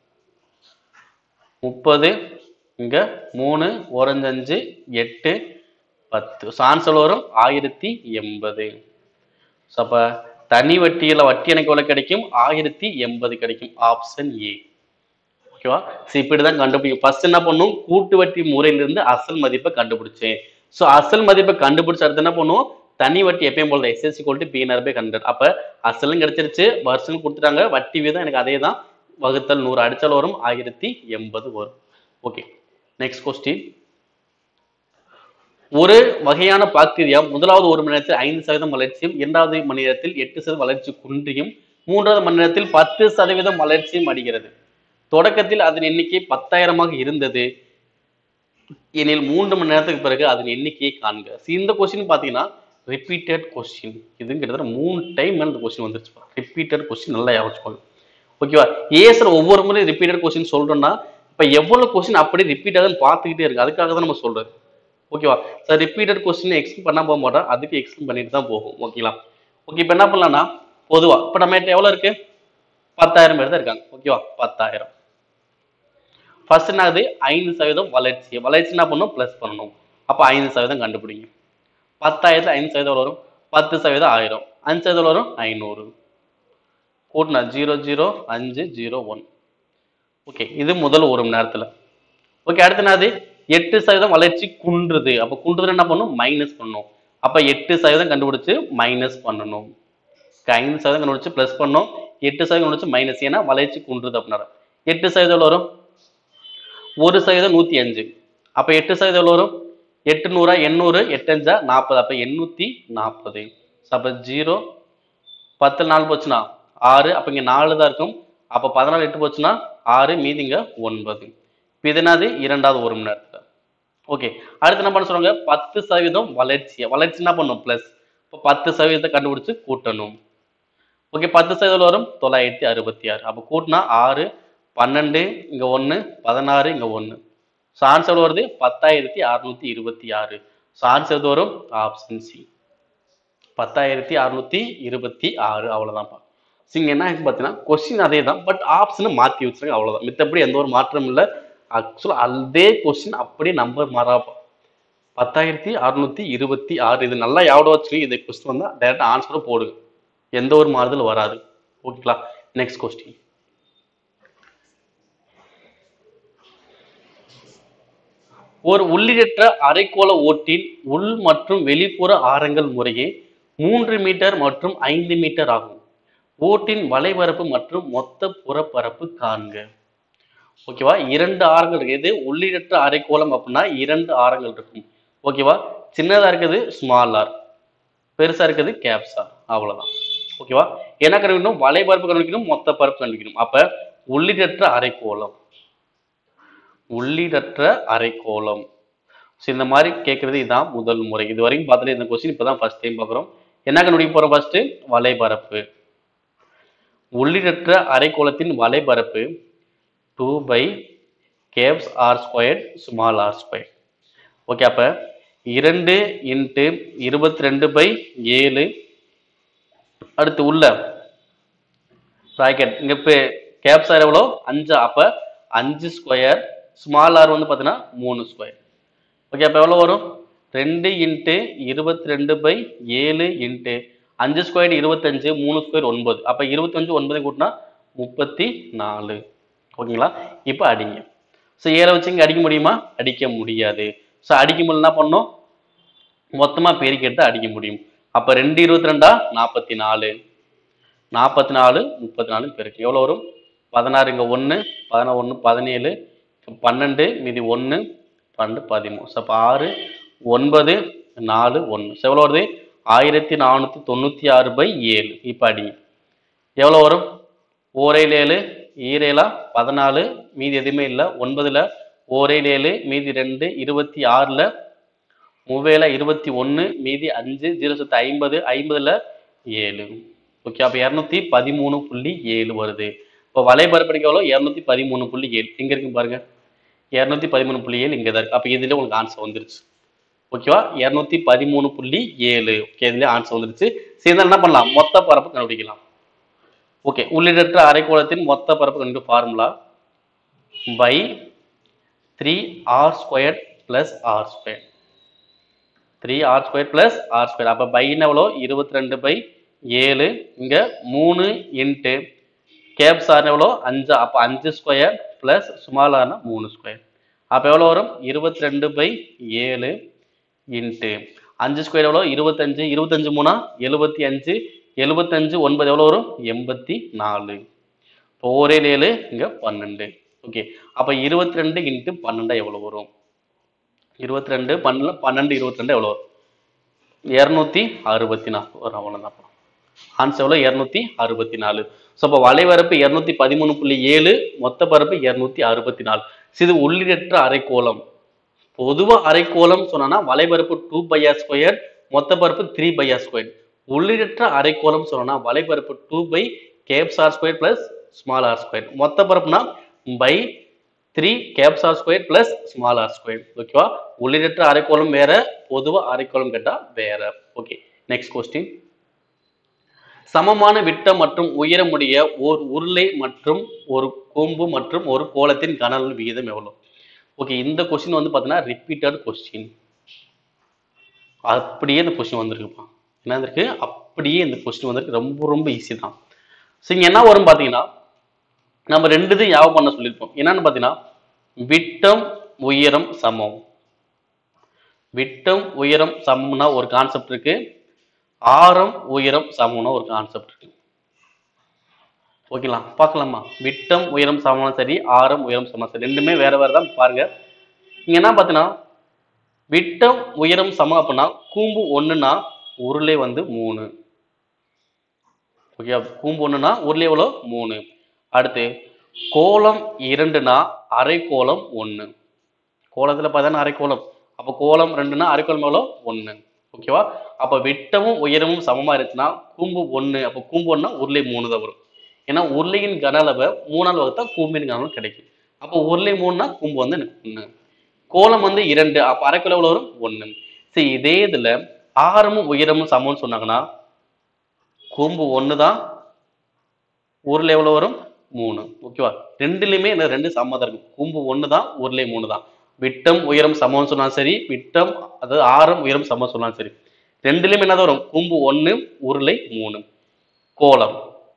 முப்பது. இங்கே மூணு, ஓரஞ்சு அஞ்சு, எட்டு, பத்து. ஸோ ஆன்சர் வரும் ஆயிரத்தி எண்பது. ஸோ அப்போ தனி வட்டியில் வட்டி எனக்கு எவ்வளோ கிடைக்கும்? ஆயிரத்தி எண்பது கிடைக்கும். Option A. ஓகேவா? ஸோ இப்படி தான் கண்டுபிடிக்கும். ஃபர்ஸ்ட் என்ன பண்ணும்? கூட்டு வட்டி முறையிலிருந்து அசல் மதிப்பை கண்டுபிடிச்சேன். ஸோ அசல் மதிப்பை கண்டுபிடிச்ச அடுத்து என்ன பண்ணுவோம்? தனி வட்டி எப்பயும் போல SS equal to PNR by hundred. அப்போ அசலும் கிடைச்சிருச்சு, வருஷம் கொடுத்துட்டாங்க, வட்டி வீதம் எனக்கு அதே தான், வகுத்தல் நூறு அடிச்சால் வரும் ஆயிரத்தி எண்பது வரும். Okay, next question. ஒரு வகையான பாக்டீரியா முதலாவது ஒரு மணி நேரத்தில் ஐந்து சதவீதம் வளர்ச்சியும், இரண்டாவது மணி நேரத்தில் எட்டு சதவீதம் வளர்ச்சி குன்றியும், மூன்றாவது மணி நேரத்தில் பத்து சதவீதம் வளர்ச்சியும் அடைகிறது. தொடக்கத்தில் அதன் எண்ணிக்கை பத்தாயிரமாக இருந்தது எனில் மூன்று மணி நேரத்துக்கு பிறகு அதன் எண்ணிக்கையை காண்க. இந்த கொஸ்டின் பாத்தீங்கன்னா ரிப்பீட்டட் கொஸ்டின். இது கிட்டத்தட்ட மூணு டைம் இந்த கொஸ்டின் வந்துருச்சு. ரிப்பீட்டட் கொஸ்டின் நல்லா யோசிச்சுக்கோங்க. ஓகேவா? ஏன் சார் ஒவ்வொரு முறை ரிப்பீட்டட் கொஸ்டின் சொல்றோம்னா இப்ப எவ்வளவு கொஸ்டின் அப்படி ரிப்பீட் ஆகுதுன்னு பார்த்துக்கிட்டே இருக்கு. அதுக்காக தான் நம்ம சொல்றது. ஓகேவா? சார் ரிப்பீட்டட் கொஸ்டின் எக்ஸ்பிளைன் பண்ண போக மாட்டோம், அதுக்கு எக்ஸ்பிளைன் பண்ணிட்டு தான் போகும். ஓகேங்களா? ஓகே, இப்போ என்ன பண்ணலாம்னா பொதுவா இப்ப நம்ம எவ்வளவு இருக்கு? பத்தாயிரம் பேர் தான் இருக்காங்க. ஓகேவா? பத்தாயிரம். ஃபர்ஸ்ட் என்னது? ஐந்து சதவீதம் வளர்ச்சி. வளர்ச்சி என்ன பண்ணும்? பிளஸ் பண்ணணும். அப்ப ஐந்து சதவீதம் கண்டுபிடிங்க. பத்தாயிரத்துல ஐந்து சதவீதம் வரும். பத்து சதவீதம் ஆயிரம். அஞ்சு சதவீதம் வரும் ஐநூறு. கூட்டினா ஜீரோ ஜீரோ அஞ்சு ஜீரோ ஒன். ஓகே, இது முதல் ஒரு மணி நேரத்துல. ஓகே, அடுத்து என்னது? எட்டு சதவீதம் வளர்ச்சி குன்றுது. அப்ப குன்றுது என்ன பண்ணும்? மைனஸ் பண்ணும். அப்ப எட்டு சதவீதம் கண்டுபிடிச்சு மைனஸ் பண்ணணும். ஐந்து சதவீதம் கண்டுபிடிச்சு பிளஸ் பண்ணணும். எட்டு சதவீதம் கண்டுபிடிச்சு மைனஸ். ஏன்னா வளர்ச்சி குன்றுது அப்படின்னா எட்டு சதவீதம் வரும் ஒரு சதவீதம் நூத்தி அஞ்சு. அப்ப எட்டு சதவீதம் எவ்வளவு வரும்? எட்டு நூறா எண்ணூறு எட்டு அஞ்சா நாற்பது. அப்ப எண்ணூத்தி நாற்பது. அப்ப ஜீரோ பத்து நாலு போச்சுன்னா ஆறு. அப்ப இங்க நாலு தான் இருக்கும். அப்ப பதினாலு எட்டு போச்சுன்னா ஆறு, மீதிங்க ஒன்பது. இது என்னது? இரண்டாவது ஒரு மணி நேரத்துல. ஓகே, அடுத்து என்ன பண்ண சொல்றாங்க? பத்து சதவீதம் வளர்ச்சி. வளர்ச்சி என்ன பண்ணும்? பிளஸ். இப்போ பத்து சதவீதத்தை கண்டுபிடிச்சு கூட்டணும். ஓகே, பத்து சதவீதம் வரும் தொள்ளாயிரத்தி அறுபத்தி ஆறு. அப்போ கூட்டினா ஆறு, பன்னெண்டு இங்க ஒன்று, பதினாறு இங்க ஒன்று. ஸோ ஆன்சர் வருது பத்தாயிரத்தி அறுநூத்தி இருபத்தி ஆறு. ஸோ ஆன்சர் வரும் ஆப்ஷன் சி, பத்தாயிரத்தி அறுநூத்தி இருபத்தி ஆறு. அவ்வளோதான்ப்பா. ஸோ இங்கே என்ன ஆயிடுச்சு பார்த்தீங்கன்னா கொஸ்டின் அதே தான், பட் ஆப்ஷனை மாற்றி வச்சுருங்க. அவ்வளோதான். மித்தபடி எந்த ஒரு மாற்றமும் இல்லை. ஆக்சுவலாக அதே கொஸ்டின் அப்படியே நம்பர் மாறாப்பா. பத்தாயிரத்தி அறுநூத்தி இருபத்தி ஆறு. இது நல்லா யாவோட வச்சு இந்த கொஸ்டின் வந்தால் டேரக்டா ஆன்சரும் போடுங்க. எந்த ஒரு மாறுதல் வராது. ஓகேங்களா? Next question. ஒரு உள்ளிடற்ற அரைக்கோள ஓட்டின் உள் மற்றும் வெளிப்புற ஆரங்கள் முறையே மூன்று மீட்டர் மற்றும் ஐந்து மீட்டர் ஆகும். ஓட்டின் வலைபரப்பு மற்றும் மொத்த புறப்பரப்பு காண்க. ஓகேவா? இரண்டு ஆரங்கள் இருக்கு. இது உள்ளிடற்ற அரைக்கோளம் அப்படின்னா இரண்டு ஆரங்கள் இருக்கும். ஓகேவா? சின்னதா இருக்குது ஸ்மால் ஆர், பெருசா இருக்குது கேப்ஸ் ஆர். அவ்வளவுதான். ஓகேவா? என்ன கண்டுபிடிக்கணும்? வலைபரப்பு கண்டுபிடிக்கணும், மொத்த பரப்பு கண்டுபிடிக்கணும். அப்ப உள்ளிடற்ற அரைக்கோளம், உள்ளிடற்ற அரைக்கோளம். இந்த மாதிரி கேட்கறது இதான் முதல் முறை. இது வரைக்கும் பார்த்துட்டு இந்த கொஸ்டின் இப்பதான் ஃபர்ஸ்ட் டைம் பார்க்குறோம். என்ன கண்டுபிடிக்க போறோம்? ஃபர்ஸ்ட் வலைபரப்பு. உள்ளிடற்ற அரைக்கோளத்தின் வலைபரப்பு two pi caps R square small r square. Okay, அப்ப இரண்டு இன்ட்டு இருபத்தி ரெண்டு பை ஏழு. அடுத்து உள்ள பிராக்கெட் இங்க கேப்ஸ் ஆர் எவ்வளோ? அஞ்சு. அப்ப அஞ்சு ஸ்கொயர். ஸ்மால் ஆர் வந்து பார்த்தீங்கன்னா மூணு ஸ்கொயர். ஓகே, அப்ப எவ்வளோ வரும்? ரெண்டு இன்ட்டு இருபத்தி ரெண்டு பை ஏழு இன்ட்டு அஞ்சு ஸ்கொயர் இருபத்தஞ்சு, மூணு ஸ்கொயர் ஒன்பது. அப்ப இருபத்தஞ்சு ஒன்பது கூட்டினா முப்பத்தி நாலு. ஓகேங்களா? இப்போ அடிங்க. ஸோ ஏழை வச்சு இங்கே அடிக்க முடியுமா? அடிக்க முடியாது. ஸோ அடிக்க முடியல என்ன பண்ணணும்? மொத்தமாக பெருக்கி எடுத்து அடிக்க முடியும். அப்போ ரெண்டு இருபத்தி ரெண்டா நாற்பத்தி நாலு, நாற்பத்தி நாலு முப்பத்தி நாலு பெருக்கு எவ்வளோ வரும்? பதினாறு இங்கே ஒன்று, பதினாறு ஒன்று பதினேழு, பன்னெண்டு மீதி ஒன்று, பன்னெண்டு பதிமூணு. ஸோ அப்போ ஆறு ஒன்பது நாலு ஒன்று. ஸோ எவ்வளோ வருது? ஆயிரத்தி நானூற்றி தொண்ணூற்றி ஆறு பை ஏழு. இப்போ அடிங்க. எவ்வளோ வரும்? ஓரையில் ஏழு, ஈரேலா பதினாலு, மீதி எதுவுமே இல்லை. ஒன்பதுல ஓரையில் ஏழு, மீதி ரெண்டு, இருபத்தி ஆறுல மூவேல இருபத்தி ஒன்று, மீதி அஞ்சு, ஜீரோ சத்து ஐம்பது, ஐம்பதுல ஏழு. ஓகே, அப்போ இரநூத்தி பதிமூணு புள்ளி ஏழு வருது. இப்போ வலைபரப்படிக்கு எவ்வளோ? இரநூத்தி பதிமூணு புள்ளி ஏழு. எங்க இருக்கு பாருங்க, இரநூத்தி பதிமூணு புள்ளி ஏழு இங்கே தான் இருக்கு. அப்போ இதுல உங்களுக்கு ஆன்சர் வந்துருச்சு. ஓகேவா? இரநூத்தி பதிமூணு புள்ளி ஏழு. ஓகே, இதுல ஆன்சர் வந்துருச்சு. சரி, என்ன பண்ணலாம்? மொத்த பரப்பு கண்டுபிடிக்கலாம். ஓகே, உள்ளிடற்ற அரைக்கோளத்தின் மொத்த பரப்பு கண்டு formula pi three r square plus r square. Three r square plus r square. அப்போ பைன்னு எவ்வளோ? இருபத்தி ரெண்டு பை ஏழு. இங்க மூணு இன்ட்டு கேப்ஸ் ஆர் எவ்வளோ? அஞ்சு. அப்போ அஞ்சு ஸ்கொயர் பிளஸ் ஸ்மால் ஆர்னா மூணு ஸ்கொயர். அப்போ எவ்வளோ வரும்? இருபத்தி ரெண்டு பை ஏழு இன்ட்டு அஞ்சு ஸ்கொயர் எவ்வளோ? இருபத்தஞ்சு. இருபத்தஞ்சு மூணா எழுபத்தி அஞ்சு. எழுபத்தஞ்சு ஒன்பது எவ்வளோ வரும்? எண்பத்தி நாலு. இப்போ ஒரே ஏழு இங்க பன்னெண்டு. ஓகே, அப்போ இருபத்தி ரெண்டு இன்ட்டு பன்னெண்டா எவ்வளோ வரும்? இருபத்தி ரெண்டு பன்னெண்டு பன்னெண்டு இருபத்தி ரெண்டு எவ்வளோ வரும்? இரநூத்தி அறுபத்தி நாலு வரும். அவ்வளோதான். ஆன்சர் எவ்வளோ? இரநூத்தி அறுபத்தி நாலு. ஸோ அப்போ வலைபரப்பு இரநூத்தி பதிமூணு புள்ளி ஏழு, மொத்த பரப்பு இரநூத்தி அறுபத்தி நாலு. இது உள்ளிடற்ற அரைக்கோளம். பொதுவாக அரைக்கோளம் சொன்னா வலைபரப்பு டூ பை ஆர் ஸ்கொயர், மொத்த பரப்பு த்ரீ பை ஆர் ஸ்கொயர். உள்ளிடற்ற அரைக்கோளம் சொன்னா வலைபரப்பு two pi caps R square plus small r square. மொத்த பரப்புனா pi three caps R square plus small r square. ஓகேவா? உள்ளிடற்ற அரைக்கோளம் வேற, பொதுவா அரைக்கோளம் கேட்டா வேற. Okay, next question. சமமான விட்டம் மற்றும் உயரமுடைய ஓர் உருளை மற்றும் ஒரு கொம்பு மற்றும் ஒரு கோளத்தின் கன அளவு விகிதம் எவ்வளவு? ஓகே, இந்த கொஸ்டின் வந்து பார்த்தீங்கன்னா ரிப்பீட்டட் கொஸ்டின். அப்படியே இந்த கொஸ்டின் வந்திருக்குப்பா. என்ன இருக்கு? அப்படியே இந்த கொஸ்டின் வந்திருக்கு. ரொம்ப ரொம்ப ஈஸி தான். ஸோ இங்க என்ன வரும் பார்த்தீங்கன்னா, நம்ம ரெண்டு இது யாவ பண்ண சொல்லியிருப்போம். என்னன்னு பார்த்தீங்கன்னா, விட்டம் உயரம் சமம். விட்டம் உயரம் சமம்னா ஒரு கான்செப்ட் இருக்கு, ஆரம் உயரம் சமம்னா ஒரு கான்செப்ட் இருக்கு. ஓகேங்களா, பார்க்கலாமா? விட்டம் உயரம் சமம்னா சரி, ஆரம் உயரம் சமம் சரி, ரெண்டுமே வேற வேற தான். பாருங்க, இங்க என்ன பார்த்தீங்கன்னா விட்டம் உயரம் சமம் அப்படின்னா கூம்பு ஒண்ணுனா உருளை வந்து மூணு. ஓகே, கூம்பு ஒண்ணுனா உருளை எவ்வளோ? மூணு. அடுத்து கோலம் இரண்டுனா அரை கோலம் ஒண்ணு. கோலத்துல பார்த்தா அரை கோலம், அப்ப கோலம் ரெண்டுனா அரை கோலம் எவ்வளோ? ஒண்ணு. ஓகேவா? அப்ப விட்டமும் உயரமும் சமமா இருந்துச்சுன்னா கூம்பு ஒண்ணு, அப்ப கூம்பு ஒண்ணுனா உருளை மூணு தான் வரும். ஏன்னா உருளையின் கன அளவை மூணால் வகுத்தா கூம்பின் கன அளவு கிடைக்கும். அப்போ உருளை மூணுனா கூம்பு வந்து எனக்கு ஒண்ணு. கோலம் வந்து இரண்டு, அப்ப அரை கோலம் எவ்வளவு வரும்? ஒண்ணு. சரி, இதே இதுல ஆரமும் உயரமும் சமம்னு சொன்னாங்கன்னா கூம்பு ஒண்ணு தான், உருளை எவ்வளவு வரும்? மூணு. ஓகேவா? ரெண்டுலயுமே இந்த ரெண்டு சமமா தான் இருக்கும். கூம்பு ஒண்ணு தான், உருளை மூணு தான். விட்டம் உயரம் சமம்னு சொன்னாலும் சரி, விட்டம் அதாவது ஆரம் உயரம் சமம் சொன்னாலும் சரி, ரெண்டுலயுமே என்னதான் வரும்? கூம்பு ஒண்ணு, உருளை மூணு. கோலம்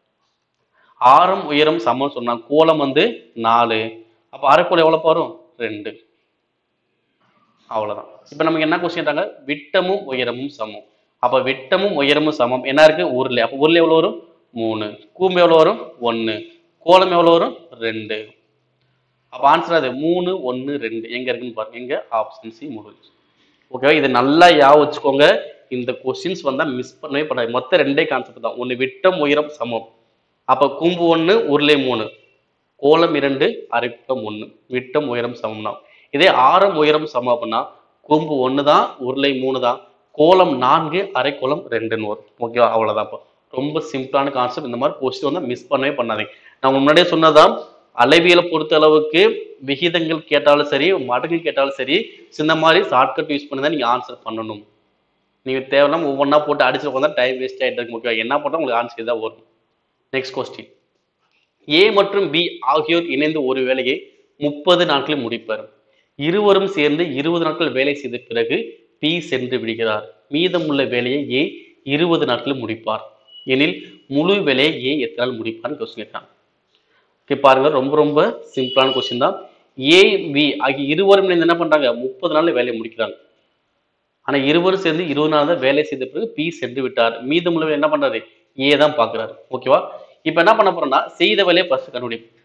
ஆரம் உயரம் சமம் சொன்னா கோலம் வந்து நாலு, அப்ப அரைக்கோலம் எவ்வளவு வரும்? ரெண்டு. அவ்வளவுதான். இப்ப நமக்கு என்ன கொஸ்டின் கேட்டாங்க? விட்டமும் உயரமும் சமம். அப்ப விட்டமும் உயரமும் சமம் என்ன இருக்கு? உருளை. அப்ப உருளை எவ்வளவு வரும்? மூணு. கூம்பு எவ்வளவு வரும்? ஒண்ணு. கோலம் எவ்வளவு வரும்? ரெண்டு. அப்ப ஆன்சர் அது மூணு ஒண்ணு ரெண்டு எங்க இருக்குன்னு பாருங்க. எங்க? ஆப்ஷன் சி முடிஞ்சு. ஓகேவா? இது நல்லா ஞாபகம் வச்சுக்கோங்க. இந்த கொஸ்டின்ஸ் வந்தா மிஸ் பண்ணவே பண்ணாது. மொத்தம் ரெண்டே கான்செப்ட் தான். ஒண்ணு விட்டம் உயரம் சமம், அப்ப கூம்பு ஒண்ணு உருளை மூணு, கோலம் இரண்டு அரைக்கம் ஒண்ணு, விட்டம் உயரம் சமம்னா. இதே ஆரம் உயரம் சமம் அப்படின்னா கூம்பு ஒண்ணு தான், உருளை மூணு தான், கோலம் நான்கு அரைக்கோலம் ரெண்டுன்னு வரும். ஓகேவா? அவ்வளவுதான். ரொம்ப சிம்பிளான கான்செப்ட். இந்த மாதிரி கொஸ்டின் வந்து மிஸ் பண்ணவே பண்ணாதீங்க. நான் முன்னாடியே சொன்னதான், அளவியலை பொறுத்த அளவுக்கு விகிதங்கள் கேட்டாலும் சரி, மடங்கு கேட்டாலும் சரி, இந்த மாதிரி ஷார்ட்கட் யூஸ் பண்ணி தான் நீங்க ஆன்சர் பண்ணணும். நீங்க தேவையில்லாம ஒவ்வொன்றா போட்டு அடிச்சு உட்காந்தா டைம் வேஸ்ட் ஆயிட்டு இருக்கு. ஓகேவா? என்ன போட்டா உங்களுக்கு ஆன்சர் தான் வரும். Next question. ஏ மற்றும் பி ஆகியோர் இணைந்து ஒரு வேலையை முப்பது நாட்களில் முடிப்பர். இருவரும் சேர்ந்து இருபது நாட்கள் வேலை செய்த பிறகு பி சென்று விடுகிறார். மீதமுள்ள வேலையை ஏ இருபது நாட்களில் முடிப்பார் எனில் முழு வேலையை ஏ எத்தனை நாள் முடிப்பார்னு கொஸ்டின் கேட்டாங்க. ஓகே, பாருங்க, ரொம்ப ரொம்ப சிம்பிளான கொஸ்டின் தான். ஏ பி ஆகிய இருவரும் இணைந்து என்ன பண்றாங்க? முப்பது நாள்ல வேலையை முடிக்கிறாங்க. ஆனா இருவரும் சேர்ந்து இருபது நாள் தான் வேலை செய்த பிறகு பி சென்று விட்டார். மீதமுள்ள வேலை என்ன பண்றாரு? ஏ தான் பாக்குறாரு. ஓகேவா? இப்ப என்ன பண்ண போறோம்னா செய்த வேலையை ஃபர்ஸ்ட் கண்டுபிடிப்போம்.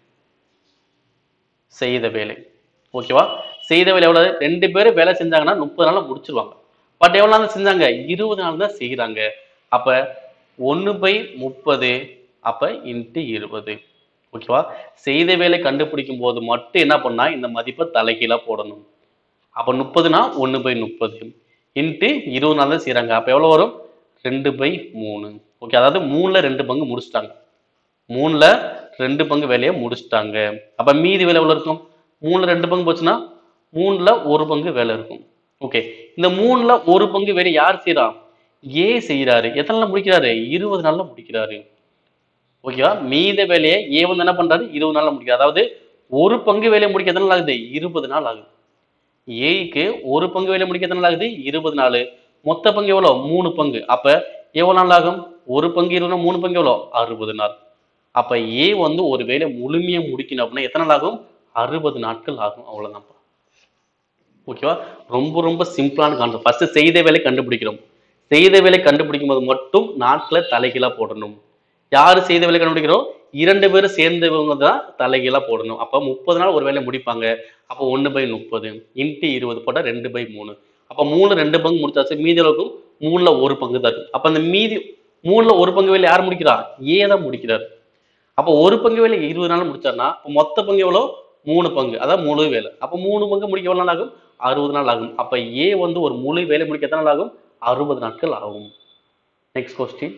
செய்த வேலை. ஓகேவா? செய்த வேலை எவ்வளவு? ரெண்டு பேரும் வேலை செஞ்சாங்கன்னா முப்பது நாள்ல முடிச்சிருவாங்க. பட் எவ்வளவு நாள் செஞ்சாங்க? இருபது நாள் தான் செய்யறாங்க. அப்ப ஒன்னு பை முப்பது, அப்ப இன்ட்டு இருபது. ஓகேவா? செய்த வேலை கண்டுபிடிக்கும் போது மட்டும் என்ன பண்ணா இந்த மதிப்பை தலைகீழா போடணும். அப்ப முப்பதுனா ஒன்னு பை முப்பது இன்ட்டு இருபது நாள் தான் செய்யறாங்க. அப்ப எவ்வளவு வரும்? ரெண்டு பை மூணு. ஓகே, அதாவது மூணுல ரெண்டு பங்கு முடிச்சிட்டாங்க. மூணுல ரெண்டு பங்கு வேலையை முடிச்சிட்டாங்க. அப்ப மீதி வேலை எவ்வளவு இருக்கும்? மூணுல ரெண்டு பங்கு போச்சுன்னா மூணுல ஒரு பங்கு வேலை இருக்கும். ஓகே, இந்த மூணுல ஒரு பங்கு வேலை யார் செய்யறா? ஏ செய்யறாரு. எத்தனை நாள் முடிக்கிறாரு? இருபது நாள்ல முடிக்கிறாரு. ஓகேவா? மீத வேலையை ஏ வந்து என்ன பண்றாரு? இருபது நாள்ல முடிக்கிறார். அதாவது ஒரு பங்கு வேலையை முடிக்க எத்தனை நாள் ஆகுது? இருபது நாள் ஆகுது. ஏக்கு ஒரு பங்கு வேலை முடிக்க எத்தனை நாள் ஆகுது? இருபது நாள். மொத்த பங்கு எவ்வளவு? மூணு பங்கு. அப்ப எவ்வளவு நாள் ஆகும்? ஒரு பங்கு இருபது, மூணு பங்கு எவ்வளவு? அறுபது நாள். அப்ப ஏ வந்து ஒரு வேலை முழுமையா முடிக்கணும் அப்படின்னா எத்தனை நாள் ஆகும்? அறுபது நாட்கள் ஆகும். அவ்வளவுதான். ஓகேவா? ரொம்ப ரொம்ப சிம்பிளான கான்செப்ட். ஃபர்ஸ்ட் செய்த வேலை கண்டுபிடிக்கிறோம். செய்த வேலை கண்டுபிடிக்கும் போது மட்டும் நாட்களை தலைகீழா போடணும். யாரு செய்த வேலை கண்டுபிடிக்கிறோம்? இரண்டு பேரும் சேர்ந்தவங்க தான் தலைகீழா போடணும். அப்ப முப்பது நாள் ஒரு வேலை முடிப்பாங்க. அப்ப ஒன்னு பை முப்பது இன்ட்டு இருபது போட்டா ரெண்டு பை மூணு. அப்ப மூணு ரெண்டு பங்கு முடிச்சாச்சு. மீதி அளவுக்கும் மூணுல ஒரு பங்கு தான் இருக்கு. அப்ப அந்த மீதி மூணுல ஒரு பங்கு வேலை யார் முடிக்கிறா? ஏ தான் முடிக்கிறார். அப்ப ஒரு பங்கு வேலை இருபது நாள் முடிச்சாருன்னா மொத்த பங்கு எவ்வளவு? மூணு பங்கு. அதான் முழு வேலை. அப்ப மூணு பங்கு முடிக்க எவ்வளவு நாள் ஆகும்? அறுபது நாள் ஆகும். அப்ப ஏ வந்து ஒரு முழு வேலை முடிக்க எத்தனை நாள் ஆகும்? அறுபது நாட்கள் ஆகும். Next question.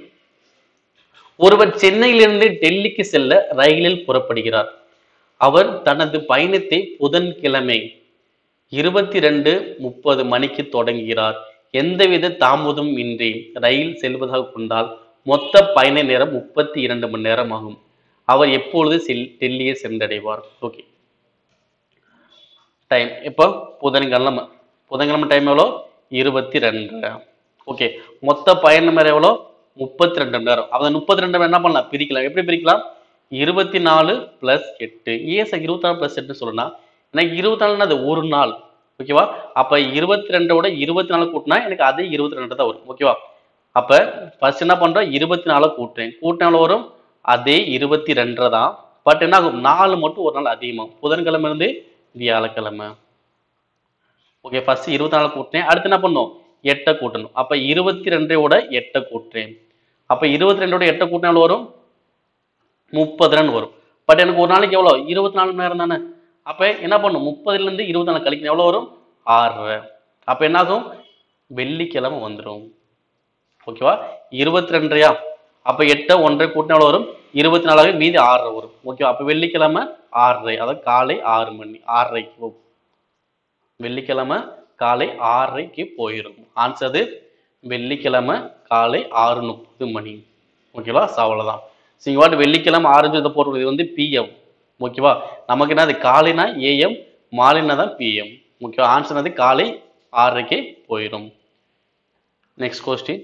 ஒருவர் சென்னையிலிருந்து டெல்லிக்கு செல்ல ரயிலில் புறப்படுகிறார். அவர் தனது பயணத்தை புதன்கிழமை இருபத்தி ரெண்டு முப்பது மணிக்கு தொடங்குகிறார். எந்தவித தாமதமும் இன்றி ரயில் செல்வதாக கொண்டால் மொத்த பயண நேரம் முப்பத்தி இரண்டு மணி நேரம் ஆகும். அவர் எப்பொழுது செல் டெல்லியை சென்றடைவார்? ஓகே, டைம் இப்போ புதன்கிழமை. புதன்கிழமை டைம் எவ்வளோ? இருபத்தி ரெண்டு. ஓகே, மொத்த பயண நேரம் எவ்வளோ? முப்பத்தி ரெண்டு மணி நேரம். அந்த முப்பத்தி ரெண்டு என்ன பண்ணலாம்? பிரிக்கலாம். எப்படி பிரிக்கலாம்? இருபத்தி நாலு பிளஸ் எட்டு. ஏன் சார் இருபத்தி நாலு பிளஸ் எட்டு சொல்லணும்னா எனக்கு இருபத்தி நாலுன்னா அது ஒரு நாள். ஓகேவா? அப்ப இருபத்தி ரெண்டோட இருபத்தி நாலு கூட்டினா எனக்கு அதே இருபத்தி ரெண்டு தான் வரும். ஓகேவா? அப்ப ஃபர்ஸ்ட் என்ன பண்றோம்? இருபத்தி நாலு கூட்டுறேன். கூட்டினா எவ்வளவு வரும்? அதே இருபத்தி ரெண்டு தான். பட் என்ன ஆகும்? நாலு மட்டும் ஒரு நாள் அதிகமாகும். புதன்கிழமை இருந்து வியாழக்கிழமை. ஓகே, ஃபர்ஸ்ட் இருபத்தி நாலு கூட்டினேன். அடுத்து என்ன பண்ணணும்? எட்டை கூட்டணும். அப்ப இருபத்தி ரெண்டோட எட்டை கூட்டுறேன். அப்ப இருபத்தி ரெண்டோட எட்டை கூட்டினா எவ்வளவு வரும்? முப்பது ரன் வரும். பட் எனக்கு ஒரு நாளைக்கு எவ்வளவு? இருபத்தி நாலு மணி நேரம் தானே. அப்ப என்ன பண்ணும்? முப்பதுல இருந்து இருபத்தி நாலு கழிக்கணும். எவ்வளவு வரும்? ஆறு. அப்ப என்ன ஆகும்? வெள்ளிக்கிழமை வந்துடும். ஓகேவா? இருபத்தி ரெண்டரையா? அப்ப எட்டு ஒன்றை கூட்டினா எவ்வளவு வரும்? இருபத்தி நாலாவே மீதி ஆறு வரும். ஓகேவா? அப்ப வெள்ளிக்கிழமை ஆறரை, அதாவது காலை ஆறு மணி ஆறரைக்கு போகும். வெள்ளிக்கிழமை காலை ஆறரைக்கு போயிடும். ஆன்சர் வெள்ளிக்கிழமை காலை ஆறு முப்பது மணி. ஓகேவா? அவ்வளவுதான். இங்க வாட்டு வெள்ளிக்கிழமை ஆறு போடுறது வந்து பிஎம். ஓகேவா? நமக்கு என்ன, அது காலைனா ஏஎம், மாலைனா தான் பிஎம். ஓகேவா? ஆன்சர் வந்து காலை ஆறரைக்கு போயிடும். Next question.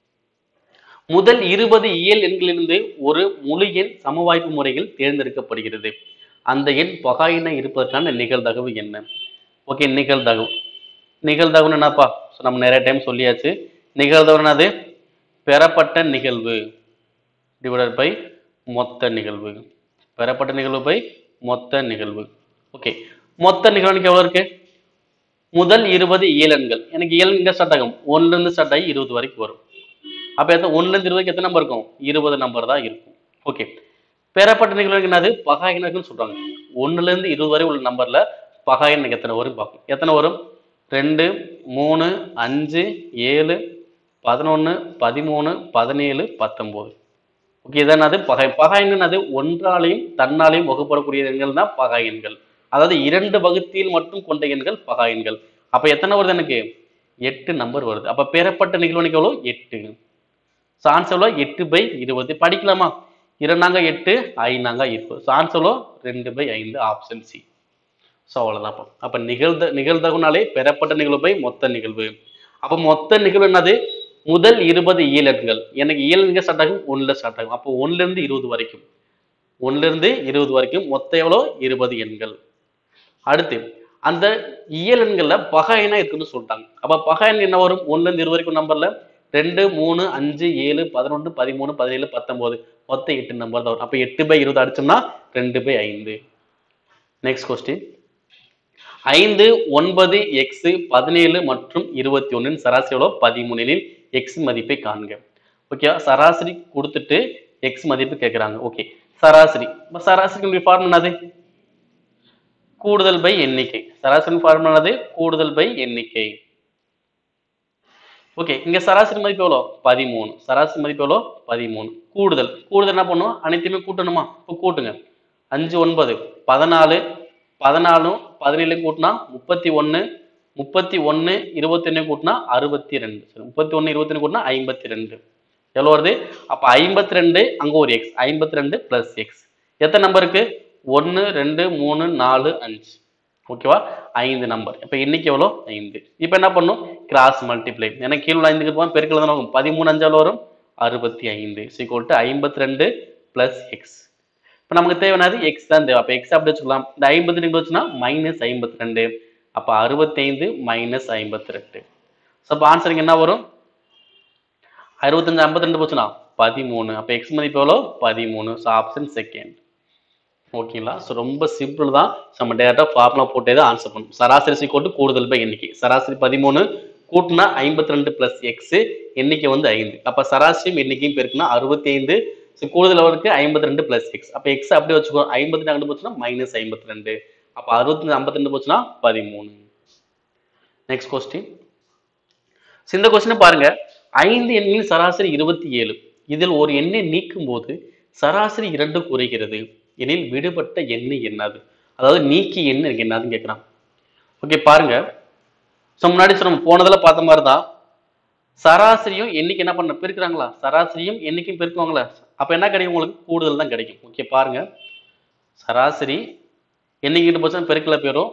முதல் இருபது இயல் எண்களிலிருந்து ஒரு முழு எண் சமவாய்ப்பு முறையில் தேர்ந்தெடுக்கப்படுகிறது. அந்த எண் பகாயின இருப்பதற்கான நிகழ்தகவு என்ன? ஓகே, நிகழ்தகவு. நிகழ்தகவுன்னு என்னப்பா? நம்ம நிறைய டைம் சொல்லியாச்சு. நிகழ்தகவு என்னது? பெறப்பட்ட நிகழ்வு டிவைடட் பை மொத்த நிகழ்வு. பெறப்பட்ட நிகழ்வு பை மொத்த நிகழ்வு. ஓகே, மொத்த நிகழ்வுக்கு எவ்வளவு இருக்கு? முதல் இருபது இயலெண்கள். எனக்கு இயலெண்கள் ஸ்டார்ட் ஆகும் ஒன்னுல இருந்து ஸ்டார்ட் ஆகி இருபது வரைக்கும் வரும். அப்ப எத்தனை ஒன்னுல இருந்து இருபதுக்கு எத்தனை நம்பர் இருக்கும்? இருபது நம்பர் தான் இருக்கும். ஓகே, பெறப்பட்ட நிகழ்வுக்கு என்னது? பகாயினர்கள் சொல்றாங்க. ஒன்னுல இருந்து இருபது வரை உள்ள நம்பர்ல பகாயினுக்கு எத்தனை வரும் பார்க்கும். எத்தனை வரும்? ரெண்டு, மூணு, அஞ்சு, ஏழு, பதினொன்னு, பதிமூணு, பதினேழு, பத்தொன்பது. ஓகே, இதான் அது பகை. பகாயன் அது ஒன்றாலையும் தன்னாலையும் வகுப்படக்கூடிய எண்கள் தான் பகாயன்கள். அதாவது இரண்டு வகுத்தியில் மட்டும் கொண்ட எண்கள் பகாயன்கள். அப்ப எத்தனை வருது? எனக்கு எட்டு நம்பர் வருது. அப்ப பெறப்பட்ட நிகழ்வு எவ்வளவு? எட்டு. சான்சலோ எட்டு பை இருபது. படிக்கலாமா? இரண்டாங்க எட்டு, ஐநாங்க இருபது. சான்சலோ ரெண்டு பை ஐந்து. Option C. ஸோ அவ்வளவுதான். அப்ப நிகழ்த நிகழ்தகுனாலே பெறப்பட்ட நிகழ்வு பை மொத்த நிகழ்வு. அப்ப மொத்த நிகழ்வு என்னது? முதல் இருபது இயலெண்கள். எனக்கு இயலெண்கள் ஸ்டார்ட் ஆகும் ஒன்னுல ஸ்டார்ட் ஆகும். அப்போ ஒன்னுல இருந்து இருபது வரைக்கும் ஒன்னுல இருந்து இருபது வரைக்கும் மொத்தம் எவ்வளோ? இருபது எண்கள். அடுத்து அந்த இயலெண்கள்ல பகாயனா இருக்குன்னு சொல்லிட்டாங்க. அப்ப பகாயன் என்ன வரும்? ஒன்னுல இருந்து இருபது வரைக்கும் நம்பர்ல ரெண்டு, மூணு, அஞ்சு, ஏழு, பதினொன்று, பதிமூணு, பதினேழு, பத்தொன்பது, மொத்தம் எட்டு நம்பர் தான் வரும். அப்ப எட்டு பை இருபது அடிச்சோம்னா ரெண்டு பை ஐந்து. Next question. ஐந்து, ஒன்பது, எக்ஸ், பதினேழு மற்றும் இருபத்தி ஒன்னின் சராசரி எவ்வளோ? பதிமூணில் எக்ஸ் மதிப்பை காண்க. ஓகே, சராசரி கொடுத்துட்டு எக்ஸ் மதிப்பு கேட்கிறாங்க. ஓகே, சராசரி. சராசரி ஃபார்முலா என்னது? கூடுதல் பை எண்ணிக்கை. சராசரி ஃபார்முலா என்னது? கூடுதல் பை எண்ணிக்கை. ஓகே, இங்க சராசரி மதிப்பு எவ்வளோ? பதிமூணு. சராசரி மதிப்பு எவ்வளோ? பதிமூணு. கூடுதல் கூடுதல் என்ன பண்ணுவோம்? அனைத்துமே கூட்டணுமா? இப்போ கூட்டுங்க. அஞ்சு ஒன்பது பதினாலு, பதினாலும் பதினேழு கூட்டினா முப்பத்தி ஒன்னு, முப்பத்தி ஒன்னு இருபத்தி ஒன்னு கூட்டினா அறுபத்தி ரெண்டு. முப்பத்தி ஒன்னு இருபத்தி ஒன்னு கூட்டினா ஐம்பத்தி ரெண்டு. எவ்வளவு வருது? அப்ப ஐம்பத்தி ரெண்டு, அங்க ஒரு எக்ஸ், ஐம்பத்தி ரெண்டு பிளஸ் எக்ஸ். எத்தனை நம்பருக்கு? ஒன்னு, ரெண்டு, மூணு, நாலு, அஞ்சு. ஓகேவா? ஐந்து நம்பர். இப்ப இன்னைக்கு எவ்வளோ? ஐந்து. இப்ப என்ன பண்ணும்? Cross multiply. ஏன்னா கீழே ஐந்துக்கு போகும், பெருக்கல் தான் ஆகும். பதிமூணு அஞ்சால் வரும் அறுபத்தி ஐந்து. சீக்வல் டு ஐம்பத்தி ரெண்டு பிளஸ் எக்ஸ். இப்போ நமக்கு தேவையானது எக்ஸ் தான் தேவை. அப்போ எக்ஸ் அப்படி வச்சுக்கலாம். இந்த ஐம்பத்தி ரெண்டு வச்சுன்னா மைனஸ் ஐம்பத்தி ரெண்டு. அப்போ அறுபத்தைந்து மைனஸ் ஐம்பத்தி ரெண்டு. ஸோ அப்போ ஆன்சருக்கு என்ன வரும்? அறுபத்தஞ்சு ஐம்பத்தி ரெண்டு போச்சுன்னா பதிமூணு. அப்போ எக்ஸ் மதிப்பு எவ்வளோ? பதிமூணு. So option second. ஓகேங்களா? ஸோ ரொம்ப சிம்பிள் தான். நம்ம டேரக்டாக ஃபார்முலா போட்டே தான் ஆன்சர் பண்ணும். சராசரி சீக்கோட்டு கூடுதல் பை எண்ணிக்கை. சராசரி பதிமூணு கூட்டினா ஐம்பத்தி ரெண்டு பிளஸ் எக்ஸ், எண்ணிக்கை வந்து ஐந்து. அப்போ சராசரியும் எண்ணிக்கையும் பெருக்குன்னா அறுபத்தி ஐந்து. ஸோ கூடுதல் அவருக்கு ஐம்பத்தி ரெண்டு பிளஸ் எக்ஸ். அப்போ எக்ஸ் அப்படியே வச்சுக்கோ. ஐம்பத்தி ரெண்டு போச்சுன்னா மைனஸ் ஐம்பத்தி ரெண்டு. அப்போ அறுபத்தஞ்சு ஐம்பத்தி ரெண்டு போச்சுன்னா பதிமூணு. Next question. இந்த கொஸ்டின் பாருங்க. ஐந்து எண்ணின் சராசரி இருபத்தி ஏழு. இதில் ஒரு எண்ணை நீக்கும் போது சராசரி இரண்டு குறைகிறது எனில் விடுபட்ட எண்ணு என்னது? அதாவது நீக்கி எண்ணு எனக்கு என்னதுன்னு கேட்கிறான். ஓகே, பாருங்க. ஸோ முன்னாடி நம்ம போனதுல பார்த்த மாதிரி தான் சராசரியும் எண்ணிக்கை என்ன பண்ண பெருக்கிறாங்களா? சராசரியும் எண்ணிக்கையும் பெருக்குவாங்களா? அப்ப என்ன கிடைக்கும்? உங்களுக்கு கூடுதல் தான் கிடைக்கும். ஓகே, பாருங்க. சராசரி எண்ணிக்கிட்டு போச்சுன்னா பெருக்கல போயிடும்.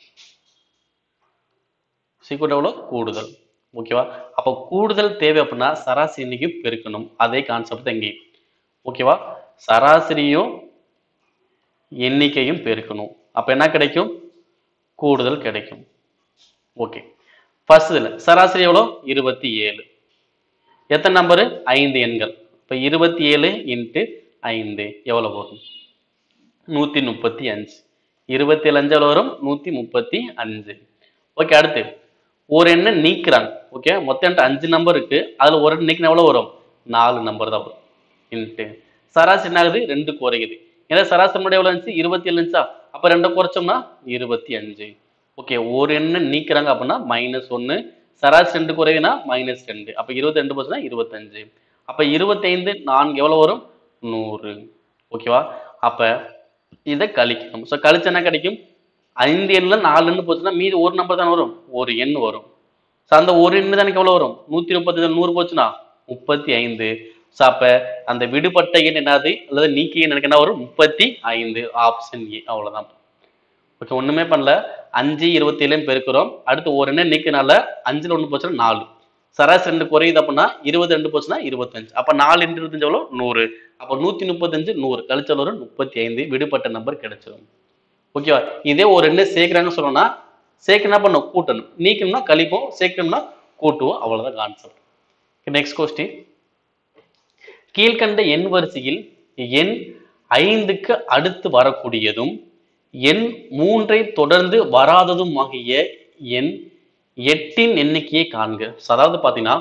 சீக்கிரம் எவ்வளோ? கூடுதல். ஓகேவா? அப்போ கூடுதல் தேவை அப்படின்னா சராசரி எண்ணிக்கை பெருக்கணும். அதே கான்செப்ட் தான் இங்கே. ஓகேவா? சராசரியும் எண்ணிக்கையும் பெருக்கணும். அப்ப என்ன கிடைக்கும்? கூடுதல் கிடைக்கும். ஓகே. ஃபர்ஸ்ட் இதுல சராசரி எவ்வளோ? இருபத்தி ஏழு. எத்தனை நம்பரு? ஐந்து எண்கள். இப்போ இருபத்தி ஏழு இன்ட்டு ஐந்து எவ்வளவு வரும்? நூத்தி முப்பத்தி அஞ்சு. இருபத்தி ஏழு அஞ்சு எவ்வளவு வரும்? நூத்தி முப்பத்தி அஞ்சு. ஓகே. அடுத்து ஒரு எண்ணை நீக்கிறாங்க. ஓகே. மொத்தம் என்கிட்ட அஞ்சு நம்பர் இருக்கு. அதுல ஒரு எண் நீக்கினா எவ்வளவு வரும்? நாலு நம்பர் தான் வரும். இன்ட்டு சராசரி என்ன ஆகுது? ரெண்டு குறையுது. ஏன்னா சராசரி முன்னாடி எவ்வளவு இருந்துச்சு? இருபத்தி ஏழு இருந்துச்சா? அப்ப ரெண்டை குறைச்சோம்னா இருபத்தி அஞ்சு. ஓகே. ஒரு எண்ணை நீக்கிறாங்க அப்படின்னா மைனஸ் ஒன்னு. சராசரி ரெண்டு குறையுதுன்னா மைனஸ் ரெண்டு. அப்ப இருபத்தி ரெண்டு போச்சுன்னா இருபத்தஞ்சு. அப்ப இருபத்தைந்து நான்கு எவ்வளவு வரும்? நூறு. ஓகேவா? அப்ப இதை கழிக்கணும். ஸோ கழிச்சு என்ன கிடைக்கும்? ஐந்து எண்ணுல நாலு எண்ணு போச்சுன்னா மீதி ஒரு நம்பர் தானே வரும், ஒரு எண் வரும். ஸோ அந்த ஒரு எண்ணு தான் எனக்கு எவ்வளவு வரும்? நூத்தி முப்பத்தி நூறு போச்சுன்னா முப்பத்தி ஐந்து. ஸோ அப்ப அந்த விடுபட்ட எண் என்னது அல்லது நீக்கிய எண் எனக்கு என்ன வரும்? முப்பத்தி ஐந்து. Option A. அவ்வளவுதான். ஓகே. ஒண்ணுமே பண்ணல. அஞ்சு இருபத்தி ஏழு பெருக்கிறோம். அடுத்து ஒரு எண்ணை நீக்கினால அஞ்சுல ஒண்ணு போச்சுன்னா நாலு. சராசரி ரெண்டு குறையுது அப்படின்னா இருபது ரெண்டு போச்சுன்னா இருபத்தஞ்சு. அப்ப நாலு இன்ட்டு இருபத்தஞ்சு எவ்வளோ? நூறு. அப்ப நூத்தி முப்பத்தஞ்சு நூறு கழிச்சல் வரும் முப்பத்தி ஐந்து. விடுபட்ட நம்பர் கிடைச்சிடும். ஓகேவா? இதே ஒரு ரெண்டு சேர்க்கிறாங்கன்னு சொல்லணும்னா சேர்க்க என்ன பண்ணும்? கூட்டணும். நீக்கணும்னா கழிப்போம், சேர்க்கணும்னா கூட்டுவோம். அவ்வளவுதான் கான்செப்ட். Next question. கீழ்கண்ட எண் வரிசையில் எண் ஐந்துக்கு அடுத்து வரக்கூடியதும் எண் மூன்றை தொடர்ந்து வராததும் ஆகிய எண் எட்டின் எண்ணிக்கையை காண்க. அதாவது பாத்தீங்கன்னா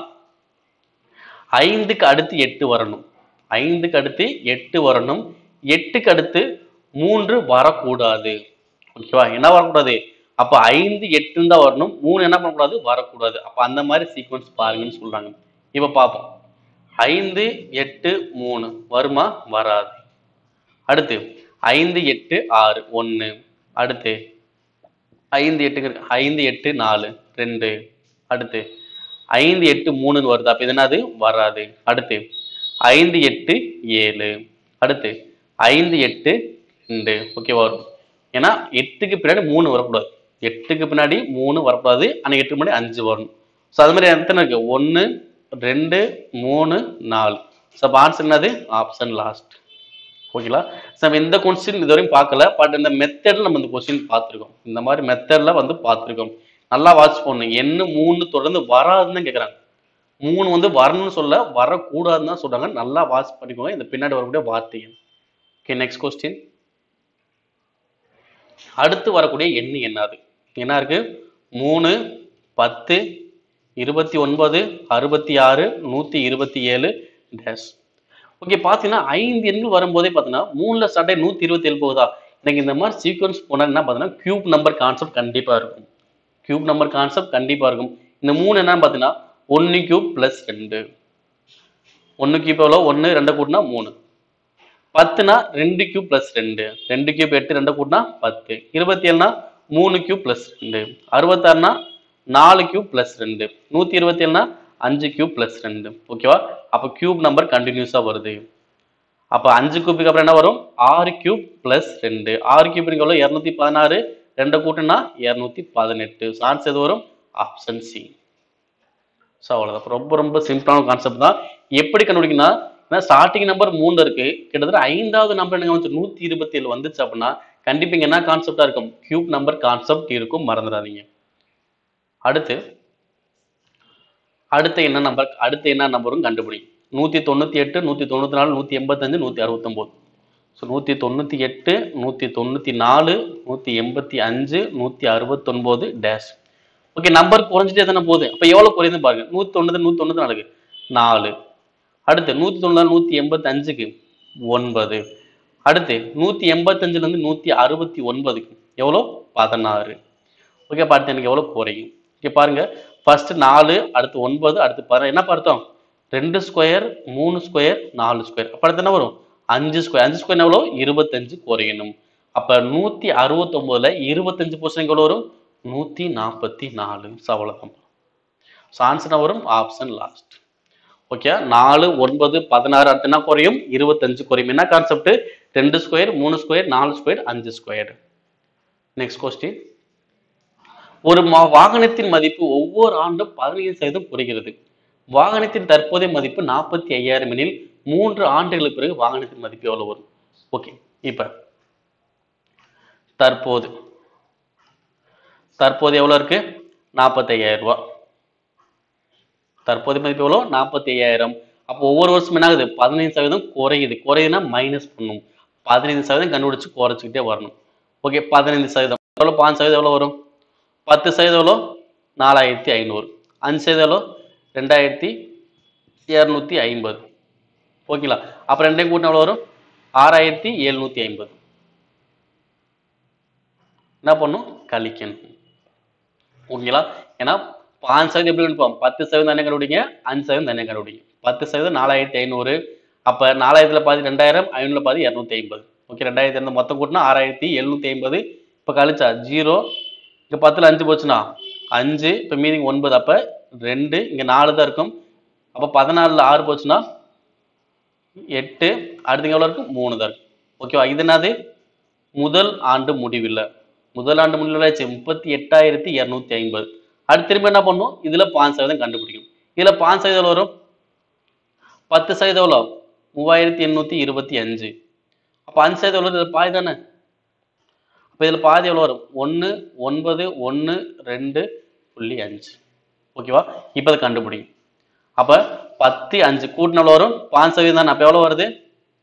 ஐந்துக்கு அடுத்து எட்டு வரணும், ஐந்துக்கு அடுத்து எட்டு வரணும், எட்டுக்கு அடுத்து மூன்று வரக்கூடாது. ஓகேவா? என்ன வரக்கூடாது? அப்ப ஐந்து எட்டு தான் வரணும், மூணு என்ன பண்ணக்கூடாது? வரக்கூடாது. அப்ப அந்த மாதிரி சீக்வன்ஸ் பாருங்கன்னு சொல்றாங்க. இப்ப பார்ப்போம். ஐந்து எட்டு மூணு வருமா? வராது. அடுத்து ஐந்து எட்டு ஆறு ஒன்னு. அடுத்து ஐந்து எட்டு ஐந்து எட்டு நாலு ரெண்டு. அடுத்து ஐந்து எட்டு மூணுன்னு வருது. அப்ப இது என்னது? வராது. அடுத்து ஐந்து எட்டு ஏழு. அடுத்து ஐந்து எட்டு ரெண்டு. ஓகே வரும். ஏன்னா எட்டுக்கு பின்னாடி மூணு வரக்கூடாது, எட்டுக்கு பின்னாடி மூணு வரக்கூடாது. ஆனா எட்டுக்கு முன்னாடி அஞ்சு வரணும். ஸோ அது மாதிரி எத்தனை இருக்கு? ஒன்னு ரெண்டு மூணு நாலு. ஸோ ஆன்சர் என்னது? Option last. ஓகேங்களா? நம்ம இந்த கொஸ்டின் இதுவரையும் பார்க்கல, பட் இந்த மெத்தட்ல நம்ம இந்த கொஸ்டின் பார்த்துருக்கோம். இந்த மாதிரி மெத்தட்ல வந்து பார்த்துருக்கோம். நல்லா வாட்ச் பண்ணணும். என்ன மூணு தொடர்ந்து வராதுன்னு தான் கேட்குறாங்க. மூணு வந்து வரணும்னு சொல்ல, வரக்கூடாதுன்னு தான் சொல்றாங்க. நல்லா வாட்ச் பண்ணிக்கோங்க இந்த பின்னாடி வரக்கூடிய வார்த்தைகள். ஓகே. Next question. அடுத்து வரக்கூடிய எண்ணு என்னது? என்ன இருக்கு? மூணு பத்து இருபத்தி ஒன்பது அறுபத்தி ஆறு நூத்தி இருபத்தி ஏழு டேஷ். ஓகே. பாத்தீங்கன்னா ஐந்து எண்கள் வரும்போதே பாத்தீங்கன்னா மூணுல ஸ்டார்ட் நூத்தி இருபத்தி ஏழு போகுதா? எனக்கு இந்த மாதிரி சீக்வன்ஸ் போனா என்ன பாத்தீங்கன்னா கியூப் நம்பர் கான்செப்ட் கண்டிப்பா இருக்கும். கியூப் நம்பர் கான்செப்ட் கண்டிப்பா இருக்கும். இந்த மூணு என்னன்னு பாத்தீங்கன்னா ஒன்னு கியூப் பிளஸ் ரெண்டு. ஒன்னு கியூப் எவ்வளோ? ஒன்னு ரெண்டு கூட்டினா மூணு. பத்துனா ரெண்டு கியூப் பிளஸ் ரெண்டு. ரெண்டு கியூப் எட்டு ரெண்டு கூட்டினா பத்து. இருபத்தி ஏழுனா மூணு கியூப் பிளஸ் ரெண்டு. அறுபத்தாறுனா நாலு கியூப் பிளஸ் ரெண்டு. நூத்தி இருபத்தி ஏழுனா அஞ்சு கியூப் பிளஸ் ரெண்டு. ஓகேவா? அப்ப கியூப் நம்பர் கண்டினியூஸா வருது. அப்ப அஞ்சு கியூபுக்கு அப்புறம் என்ன வரும்? ஆறு கியூப் பிளஸ் ரெண்டு. ஆறு கியூப் எவ்வளோ? இருநூத்தி பதினாறு. ரெண்டு கூட்டுனா இருநூத்தி பதினெட்டு. ஆன்சர் எது வரும்? Option C. ஸோ அவ்வளோதான். ரொம்ப ரொம்ப சிம்பிளான கான்செப்ட் தான். எப்படி கண்டுபிடிக்கணும்னா ஸ்டார்டிங் நம்பர் மூணு இருக்கு, கிட்டத்தட்ட ஐந்தாவது நம்பர் எனக்கு வந்து நூத்தி இருபத்தி ஏழு வந்துச்சு அப்படின்னா கண்டிப்பா இங்க என்ன கான்செப்டா இருக்கும்? கியூப் நம்பர் கான்செப்ட் இருக்கும், மறந்துடாதீங்க. அடுத்து அடுத்த என்ன நம்பர் அடுத்த என்ன நம்பரும் கண்டுபிடி. நூத்தி தொண்ணூத்தி எட்டு நூத்தி தொண்ணூத்தி நாலு நூத்தி எண்பத்தி அஞ்சு நூத்தி அறுபத்தி ஒன்பது. ஸோ நூத்தி தொண்ணூத்தி எட்டு நூத்தி தொண்ணூத்தி நாலு நூத்தி எண்பத்தி அஞ்சு நூத்தி அறுபத்தி ஒன்பது டேஷ். ஓகே. நம்பர் குறைஞ்சிட்டே தானே போகுது. அப்ப எவ்வளவு குறையுது பாருங்க. நூத்தி தொண்ணூத்தி நூத்தி தொண்ணூத்தி நாலுக்கு நாலு. அடுத்து நூத்தி தொண்ணூறு நூத்தி எண்பத்தி அஞ்சுக்கு ஒன்பது. அடுத்து நூத்தி எண்பத்தி அஞ்சுல இருந்து நூத்தி அறுபத்தி ஒன்பதுக்கு எவ்வளோ? பதினாறு. ஓகே. பார்த்து எனக்கு எவ்வளவு குறையும்? இங்க பாருங்க. ஃபர்ஸ்ட் நாலு, அடுத்து ஒன்பது, அடுத்து பதினாறு. என்ன பார்த்தோம்? ரெண்டு ஸ்கொயர் மூணு ஸ்கொயர் நாலு ஸ்கொயர். அப்ப அடுத்து என்ன வரும்? அஞ்சு ஸ்கொயர். அஞ்சு ஸ்கொயர் எவ்வளோ? இருபத்தஞ்சு குறையணும். அப்ப நூத்தி அறுபத்தி ஒன்பதுல இருபத்தஞ்சு பர்சன்ட் எவ்வளோ வரும்? நூத்தி நாற்பத்தி நாலு. அவ்வளவுதான். ஆன்சர் வரும் ஆப்ஷன் லாஸ்ட். ஓகே. நாலு ஒன்பது பதினாறு அடுத்து என்ன குறையும்? இருபத்தஞ்சு குறையும். என்ன கான்செப்ட்? ரெண்டு ஸ்கொயர் மூணு ஸ்கொயர் நாலு ஸ்கொயர் அஞ்சு ஸ்கொயர். Next question. ஒரு வாகனத்தின் மதிப்பு ஒவ்வொரு ஆண்டும் பதினைந்து சதவீதம் குறைகிறது. வாகனத்தின் தற்போதைய மதிப்பு நாற்பத்தி ஐயாயிரம் எனில் மூன்று ஆண்டுகளுக்கு பிறகு வாகனத்தின் மதிப்பு எவ்வளவு வரும்? ஓகே. இப்ப தற்போது தற்போது எவ்வளவு இருக்கு? நாற்பத்தி ஐயாயிரம் ரூபாய். தற்போதைய மதிப்பு எவ்வளோ? நாற்பத்தி ஐயாயிரம். அப்போ ஒவ்வொரு வருஷம் என்ன ஆகுது? பதினைந்து சதவீதம் குறையுது. குறையுதுன்னா மைனஸ் பண்ணும். பதினைந்து சதவீதம் கண்டுபிடிச்சு குறைச்சிக்கிட்டே வரணும். ஓகே, பதினைந்து சதவீதம் எவ்வளோ? பாஞ்சு சதவீதம் எவ்வளோ வரும்? பத்து சதவீதம் எவ்வளோ? நாலாயிரத்தி ஐநூறு. அஞ்சு சதவீதம் எவ்வளோ? ரெண்டாயிரத்தி இரநூத்தி ஐம்பது. ஓகேங்களா? அப்போ ரெண்டையும் கூட்டினா எவ்வளோ வரும்? ஆறாயிரத்தி எழுநூத்தி ஐம்பது. என்ன பண்ணும்? கழிக்கணும். ஓகேங்களா? ஏன்னா பாஞ்சு சதவீதம் எப்படி கண்டுபிடிப்போம்? பத்து சதவீதம் தானே கண்டுபிடிங்க, அஞ்சு சதவீதம் தானே கண்டுபிடிங்க. பத்து சதவீதம் நாலாயிரத்தி ஐநூறு. அப்போ நாலாயிரத்துல பாதி ரெண்டாயிரம், ஐநூறுல பாதி இரநூத்தி ஐம்பது. ஓகே, ரெண்டாயிரத்தி ஐநூறு மொத்தம் கூட்டினா ஆறாயிரத்தி எழுநூத்தி ஐம்பது. இப்போ கழிச்சா ஜீரோ. இங்கே பத்தில் அஞ்சு போச்சுன்னா அஞ்சு. இப்போ மீதி ஒன்பது. அப்போ ரெண்டு. இங்கே நாலு தான் இருக்கும். அப்போ பதினாலில் ஆறு போச்சுன்னா எட்டு. அடுத்து எவ்வளோ இருக்கும்? மூணு தான் இருக்கும். ஓகேவா? இது என்னது? முதல் ஆண்டு முடிவில். முதல் ஆண்டு முடிவில் முப்பத்தி எட்டாயிரத்தி இரநூத்தி ஐம்பது. அடுத்து திரும்ப என்ன பண்ணும்? இதுல பாஞ்சு சதவீதம் கண்டுபிடிக்கும். இதுல பாஞ்சு சதவீதம் வரும். பத்து சதவீதம் எவ்வளோ? மூவாயிரத்தி எண்ணூத்தி இருபத்தி அஞ்சு. அப்ப அஞ்சு சதவீதம் எவ்வளோ? இதுல பாதி தானே. அப்ப இதுல பாதி எவ்வளோ வரும்? ஒன்று ஒன்பது ஒன்று ரெண்டு புள்ளி அஞ்சு. ஓகேவா? இப்போ அதை கண்டுபிடிக்கும். அப்ப பத்து அஞ்சு கூட்டின எவ்வளோ வரும்? பாஞ்சு சதவீதம் தானே. அப்ப எவ்வளோ வருது?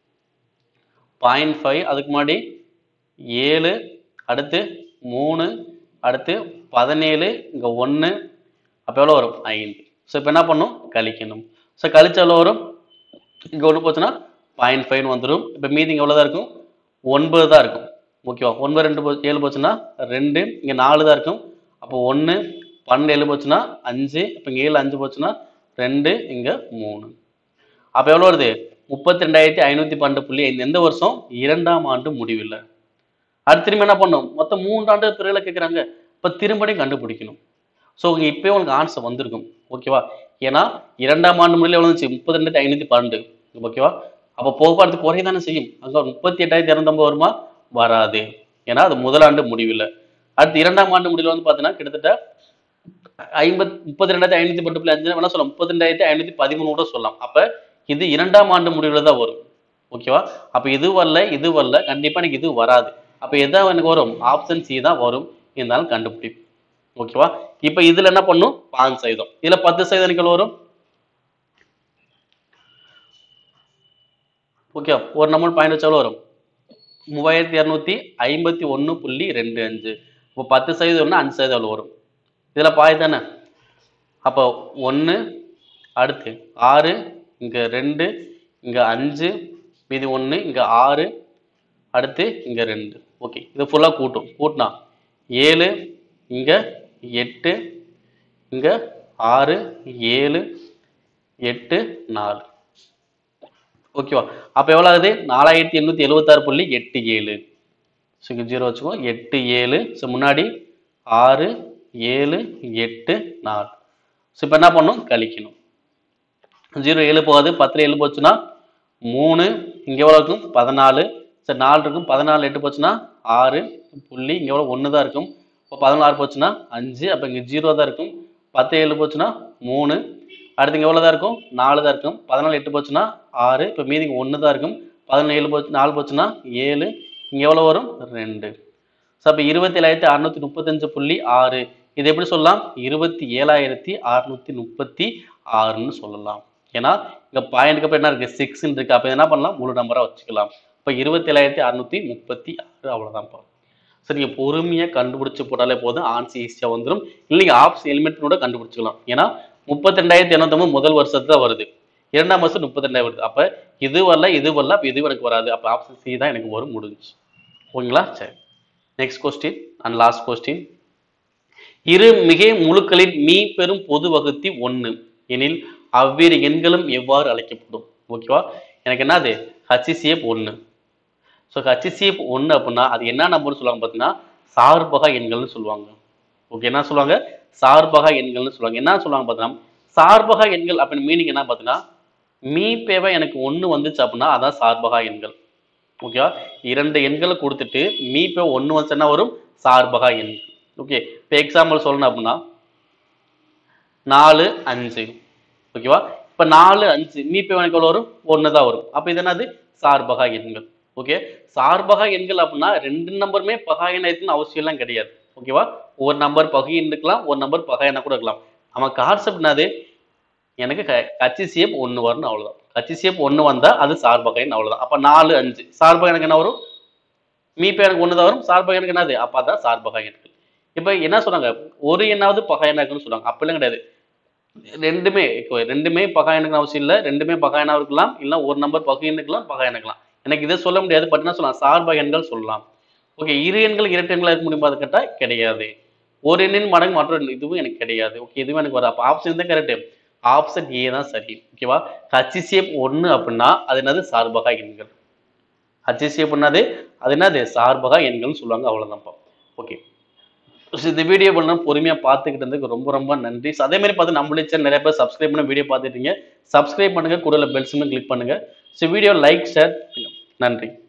Point five. அதுக்கு முன்னாடி ஏழு. அடுத்து மூணு. அடுத்து பதினேழு. இங்க ஒன்று. அப்ப எவ்வளோ வரும்? ஐந்து. ஸோ இப்போ என்ன பண்ணும்? கழிக்கணும். ஸோ கழிச்ச எவ்வளோ வரும்? இங்கே ஒன்று போச்சுன்னா பாயிண்ட் ஃபைவ்னு வந்துடும். இப்போ மீதி இங்கே எவ்வளோ தான் இருக்கும்? ஒன்பது தான் இருக்கும். ஓகேவா? ஒன்பது ரெண்டு போ ஏழு போச்சுன்னா ரெண்டு. இங்கே நாலு தான் இருக்கும். அப்போ ஒன்று. பன்னெண்டு ஏழு போச்சுன்னா அஞ்சு. இப்போ இங்கே ஏழு அஞ்சு போச்சுன்னா ரெண்டு. இங்கே மூணு. அப்போ எவ்வளோ வருது? முப்பத்தி ரெண்டாயிரத்தி ஐநூற்றி பன்னெண்டு புள்ளி ஐந்து. எந்த வருஷம்? இரண்டாம் ஆண்டு முடிவில். அடுத்து திரும்ப என்ன பண்ணும்? மொத்தம் மூன்று ஆண்டு துறையில் கேட்குறாங்க. இப்போ திரும்படியும் கண்டுபிடிக்கணும். ஸோ இங்கே இப்போயே உங்களுக்கு ஆன்சர் வந்திருக்கும். ஓகேவா? ஏன்னா இரண்டாம் ஆண்டு முடிவில் எவ்வளோ இருந்துச்சு? முப்பத்தி ரெண்டாயிரத்தி ஐநூற்றி பன்னெண்டு. ஓகேவா? அப்போ போக்குவரத்து குறைய தானே செய்யும். அங்கே முப்பத்தி எட்டாயிரத்தி இரநூத்தம்பது வருமா? வராது. ஏன்னா அது முதலாண்டு முடிவில். அடுத்து இரண்டாம் ஆண்டு முடிவில் வந்து பார்த்தீங்கன்னா கிட்டத்தட்ட ஐம்பத்தி முப்பத்தி ரெண்டாயிரத்தி ஐநூற்றி பத்து புள்ளி அஞ்சு வேணா சொல்லலாம். முப்பத்தி ரெண்டாயிரத்தி ஐநூற்றி பதிமூணு கூட சொல்லலாம். அப்போ இது இரண்டாம் ஆண்டு முடிவில் தான் வரும். ஓகேவா? அப்போ இது வரல, இது வரல, கண்டிப்பாக எனக்கு இது வராது. அப்போ எதாவது எனக்கு வரும்? ஆப்ஷன் சி தான் வரும். இருந்தாலும் கண்டுபிடிப்பு. ஓகேவா? இப்போ இதுல என்ன பண்ணும்? பாஞ்சு சதவீதம். இதுல பத்து சதவீதம் வரும். ஓகே, ஒரு நம்பர் பாயிண்ட் வச்சா வரும்? மூவாயிரத்தி இரநூத்தி ஐம்பத்தி ஒன்று புள்ளி ரெண்டு அஞ்சு. இப்போ பத்து சதவீதம் அஞ்சு சதவீதம் வரும். இதுல பாதி தானே. அப்போ ஒன்று. அடுத்து ஆறு. இங்க ரெண்டு. இங்க அஞ்சு. மீதி ஒன்று. இங்க ஆறு. அடுத்து இங்க ரெண்டு. ஓகே, இது ஃபுல்லா கூட்டும். கூட்டினா ஏழு. இங்க எட்டு. இங்க ஆறு. ஏழு. எட்டு. நாலு. ஓகேவா? அப்ப எவ்வளவு ஆகுது? நாலாயிரத்தி எண்ணூத்தி எழுபத்தி ஆறு புள்ளி எட்டு ஏழு. ஜீரோ வச்சுக்கோ. எட்டு ஏழு. ஸோ முன்னாடி ஆறு ஏழு எட்டு நாலு. ஸோ இப்போ என்ன பண்ணும்? கழிக்கணும். ஜீரோ ஏழு போகாது. பத்துல ஏழு போச்சுன்னா மூணு. இங்க எவ்வளவு இருக்கும்? பதினாலு. சரி, நாலு இருக்கும். பதினாலு எட்டு போச்சுன்னா ஆறு புள்ளி. இங்க எவ்வளவு? ஒன்று தான் இருக்கும். இப்போ பதினாறு போச்சுன்னா அஞ்சு. அப்போ இங்கே ஜீரோ தான் இருக்கும். பத்து ஏழு போச்சுன்னா மூணு. அடுத்து இங்கே எவ்வளோ தான் இருக்கும்? நாலு தான் இருக்கும். பதினாலு எட்டு போச்சுன்னா ஆறு. இப்போ மீதி ஒன்று தான் இருக்கும். பதினொன்று ஏழு போச்சு நாலு போச்சுன்னா ஏழு. இங்கே எவ்வளோ வரும்? ரெண்டு. ஸோ அப்போ இருபத்தி ஏழாயிரத்தி அறுநூத்தி முப்பத்தஞ்சு புள்ளி ஆறு. இது எப்படி சொல்லலாம்? இருபத்தி ஏழாயிரத்தி அறுநூத்தி முப்பத்தி ஆறுன்னு சொல்லலாம். ஏன்னா இங்கே பாயிண்ட்க்கு அப்புறம் என்ன இருக்குது? சிக்ஸ்ன்னு இருக்குது. அப்போ என்ன பண்ணலாம்? முழு நம்பராக வச்சுக்கலாம். இப்போ இருபத்தி ஏழாயிரத்தி அறுநூத்தி முப்பத்தி ஆறு. அவ்வளோதான்ப்பா. சரி, நீங்கள் பொறுமையாக கண்டுபிடிச்சி போட்டாலே போதும். ஆன்சர் ஈஸியாக வந்துடும். இல்லைங்க ஆப்ஷன் எலிமெண்ட்னோட கண்டுபிடிச்சிக்கலாம். ஏன்னா முப்பத்தி ரெண்டாயிரத்தி இரநூத்தொம்பது முதல் வருஷத்துல தான் வருது. இரண்டாம் வருஷம் முப்பத்தி ரெண்டாயிரம் வருது. அப்போ இது வரல, இது வரல, அப்போ இது எனக்கு வராது. அப்போ ஆப்ஷன் சி தான் எனக்கு வரும். முடிஞ்சு. ஓகேங்களா? சரி, next question and last question. இரு மிகை முழுக்களின் மீ பெரும் பொது வகுத்தி ஒன்று எனில் அவ்வேறு எண்களும் எவ்வாறு அழைக்கப்படும்? ஓகேவா? எனக்கு என்னது? ஹச்சிசிஎஃப் ஒன்று. ஸோ ஹச்சிசிஎஃப் ஒன்று அப்படின்னா அது என்ன நம்பர்னு சொல்லுவாங்க பார்த்தீங்கன்னா சார்பகா எண்கள்னு சொல்லுவாங்க. ஓகே, என்ன சொல்லுவாங்க? சார்பகா எண்கள்னு சொல்லுவாங்க. என்ன சொல்லுவாங்க பார்த்தீங்கன்னா சார்பகா எண்கள் அப்படின்னு மீனிங் என்ன பார்த்தீங்கன்னா மீ பேவை எனக்கு ஒன்று வந்துச்சு அப்படின்னா அதான் சார்பகா எண்கள். ஓகேவா? இரண்டு எண்களை கொடுத்துட்டு மீ பே ஒன்று வந்துச்சுன்னா வரும் சார்பகா எண்கள். ஓகே, இப்போ எக்ஸாம்பிள் சொல்லணும் அப்படின்னா நாலு அஞ்சு. ஓகேவா? இப்போ நாலு அஞ்சு மீ பே எனக்கு எவ்வளோ வரும்? ஒன்று தான் வரும். அப்போ இது என்னது? சார்பகா எண்கள். ஓகே, சார்பகா எண்கள் அப்படின்னா ரெண்டு நம்பருமே பகா எண் இருக்குன்னு அவசியம் எல்லாம் கிடையாது. ஓகேவா? ஒரு நம்பர் பகு எண் இருக்கலாம், ஒரு நம்பர் பகா எண்ணா கூட இருக்கலாம். நம்ம கான்செப்ட் என்னது? எனக்கு க ஹச்சிசிஎஃப் ஒன்று வரணும் அவ்வளவுதான். ஹச்சிசிஎஃப் ஒன்று வந்தா அது சார்பகா எண் அவ்வளவுதான். அப்ப நாலு, அஞ்சு சார்பகா எனக்கு என்ன வரும்? மீப்பெ எனக்கு ஒன்று தான் வரும். சார்பகா எனக்கு என்னது? அப்ப அதான் சார்பகா எண்கள். இப்ப என்ன சொன்னாங்க? ஒரு எண்ணாவது பகா எண்ணா இருக்குன்னு சொல்றாங்க. அப்படிலாம் கிடையாது. ரெண்டுமே இப்போ ரெண்டுமே பகா எண்ணுக்குன்னு அவசியம் இல்ல. ரெண்டுமே பகா எண்ணா இருக்கலாம். இல்ல ஒரு நம்பர் பகு எண் இருக்கலாம், பகா எண் இருக்கலாம். எனக்கு இத சொல்ல முடியாது. பட் என்ன சொல்லலாம்? சார்பகா எண்கள் சொல்லலாம். ஓகே. இரு எண்கள் இரட்டை எண்களா இருக்க முடியுமா அது கேட்டா கிடையாது. ஒரு எண்ணின் மடங்கு மற்றொரு எண் இதுவும் எனக்கு கிடையாது. ஓகே. இதுவும் எனக்கு வராது. அப்ப ஆப்ஷன் தான் கரெக்ட். ஆப்ஷன் ஏ தான் சரி. ஓகேவா? ஹச்சிசிஎஃப் ஒன்று அப்படின்னா அது என்னது? சார்பகா எண்கள். ஹச்சிசிஎஃப் என்னது? அது என்னது? சார்பகா எண்கள்னு சொல்லுவாங்க. அவ்வளவுதான்ப்பா. ஓகே. இந்த வீடியோ பண்ண பொறுமையா பார்த்துக்கிட்டு இருந்ததுக்கு ரொம்ப ரொம்ப நன்றி. அதே மாதிரி பார்த்து நம்மளுடைய சேனல் நிறைய பேர் சப்ஸ்கிரைப் பண்ண வீடியோ பார்த்துட்டீங்க. சப்ஸ்கிரைப் பண்ணுங்க. கூடல பெல் சிம்பல் கிளிக் பண்ணுங்க. So video like, share. நன்றி.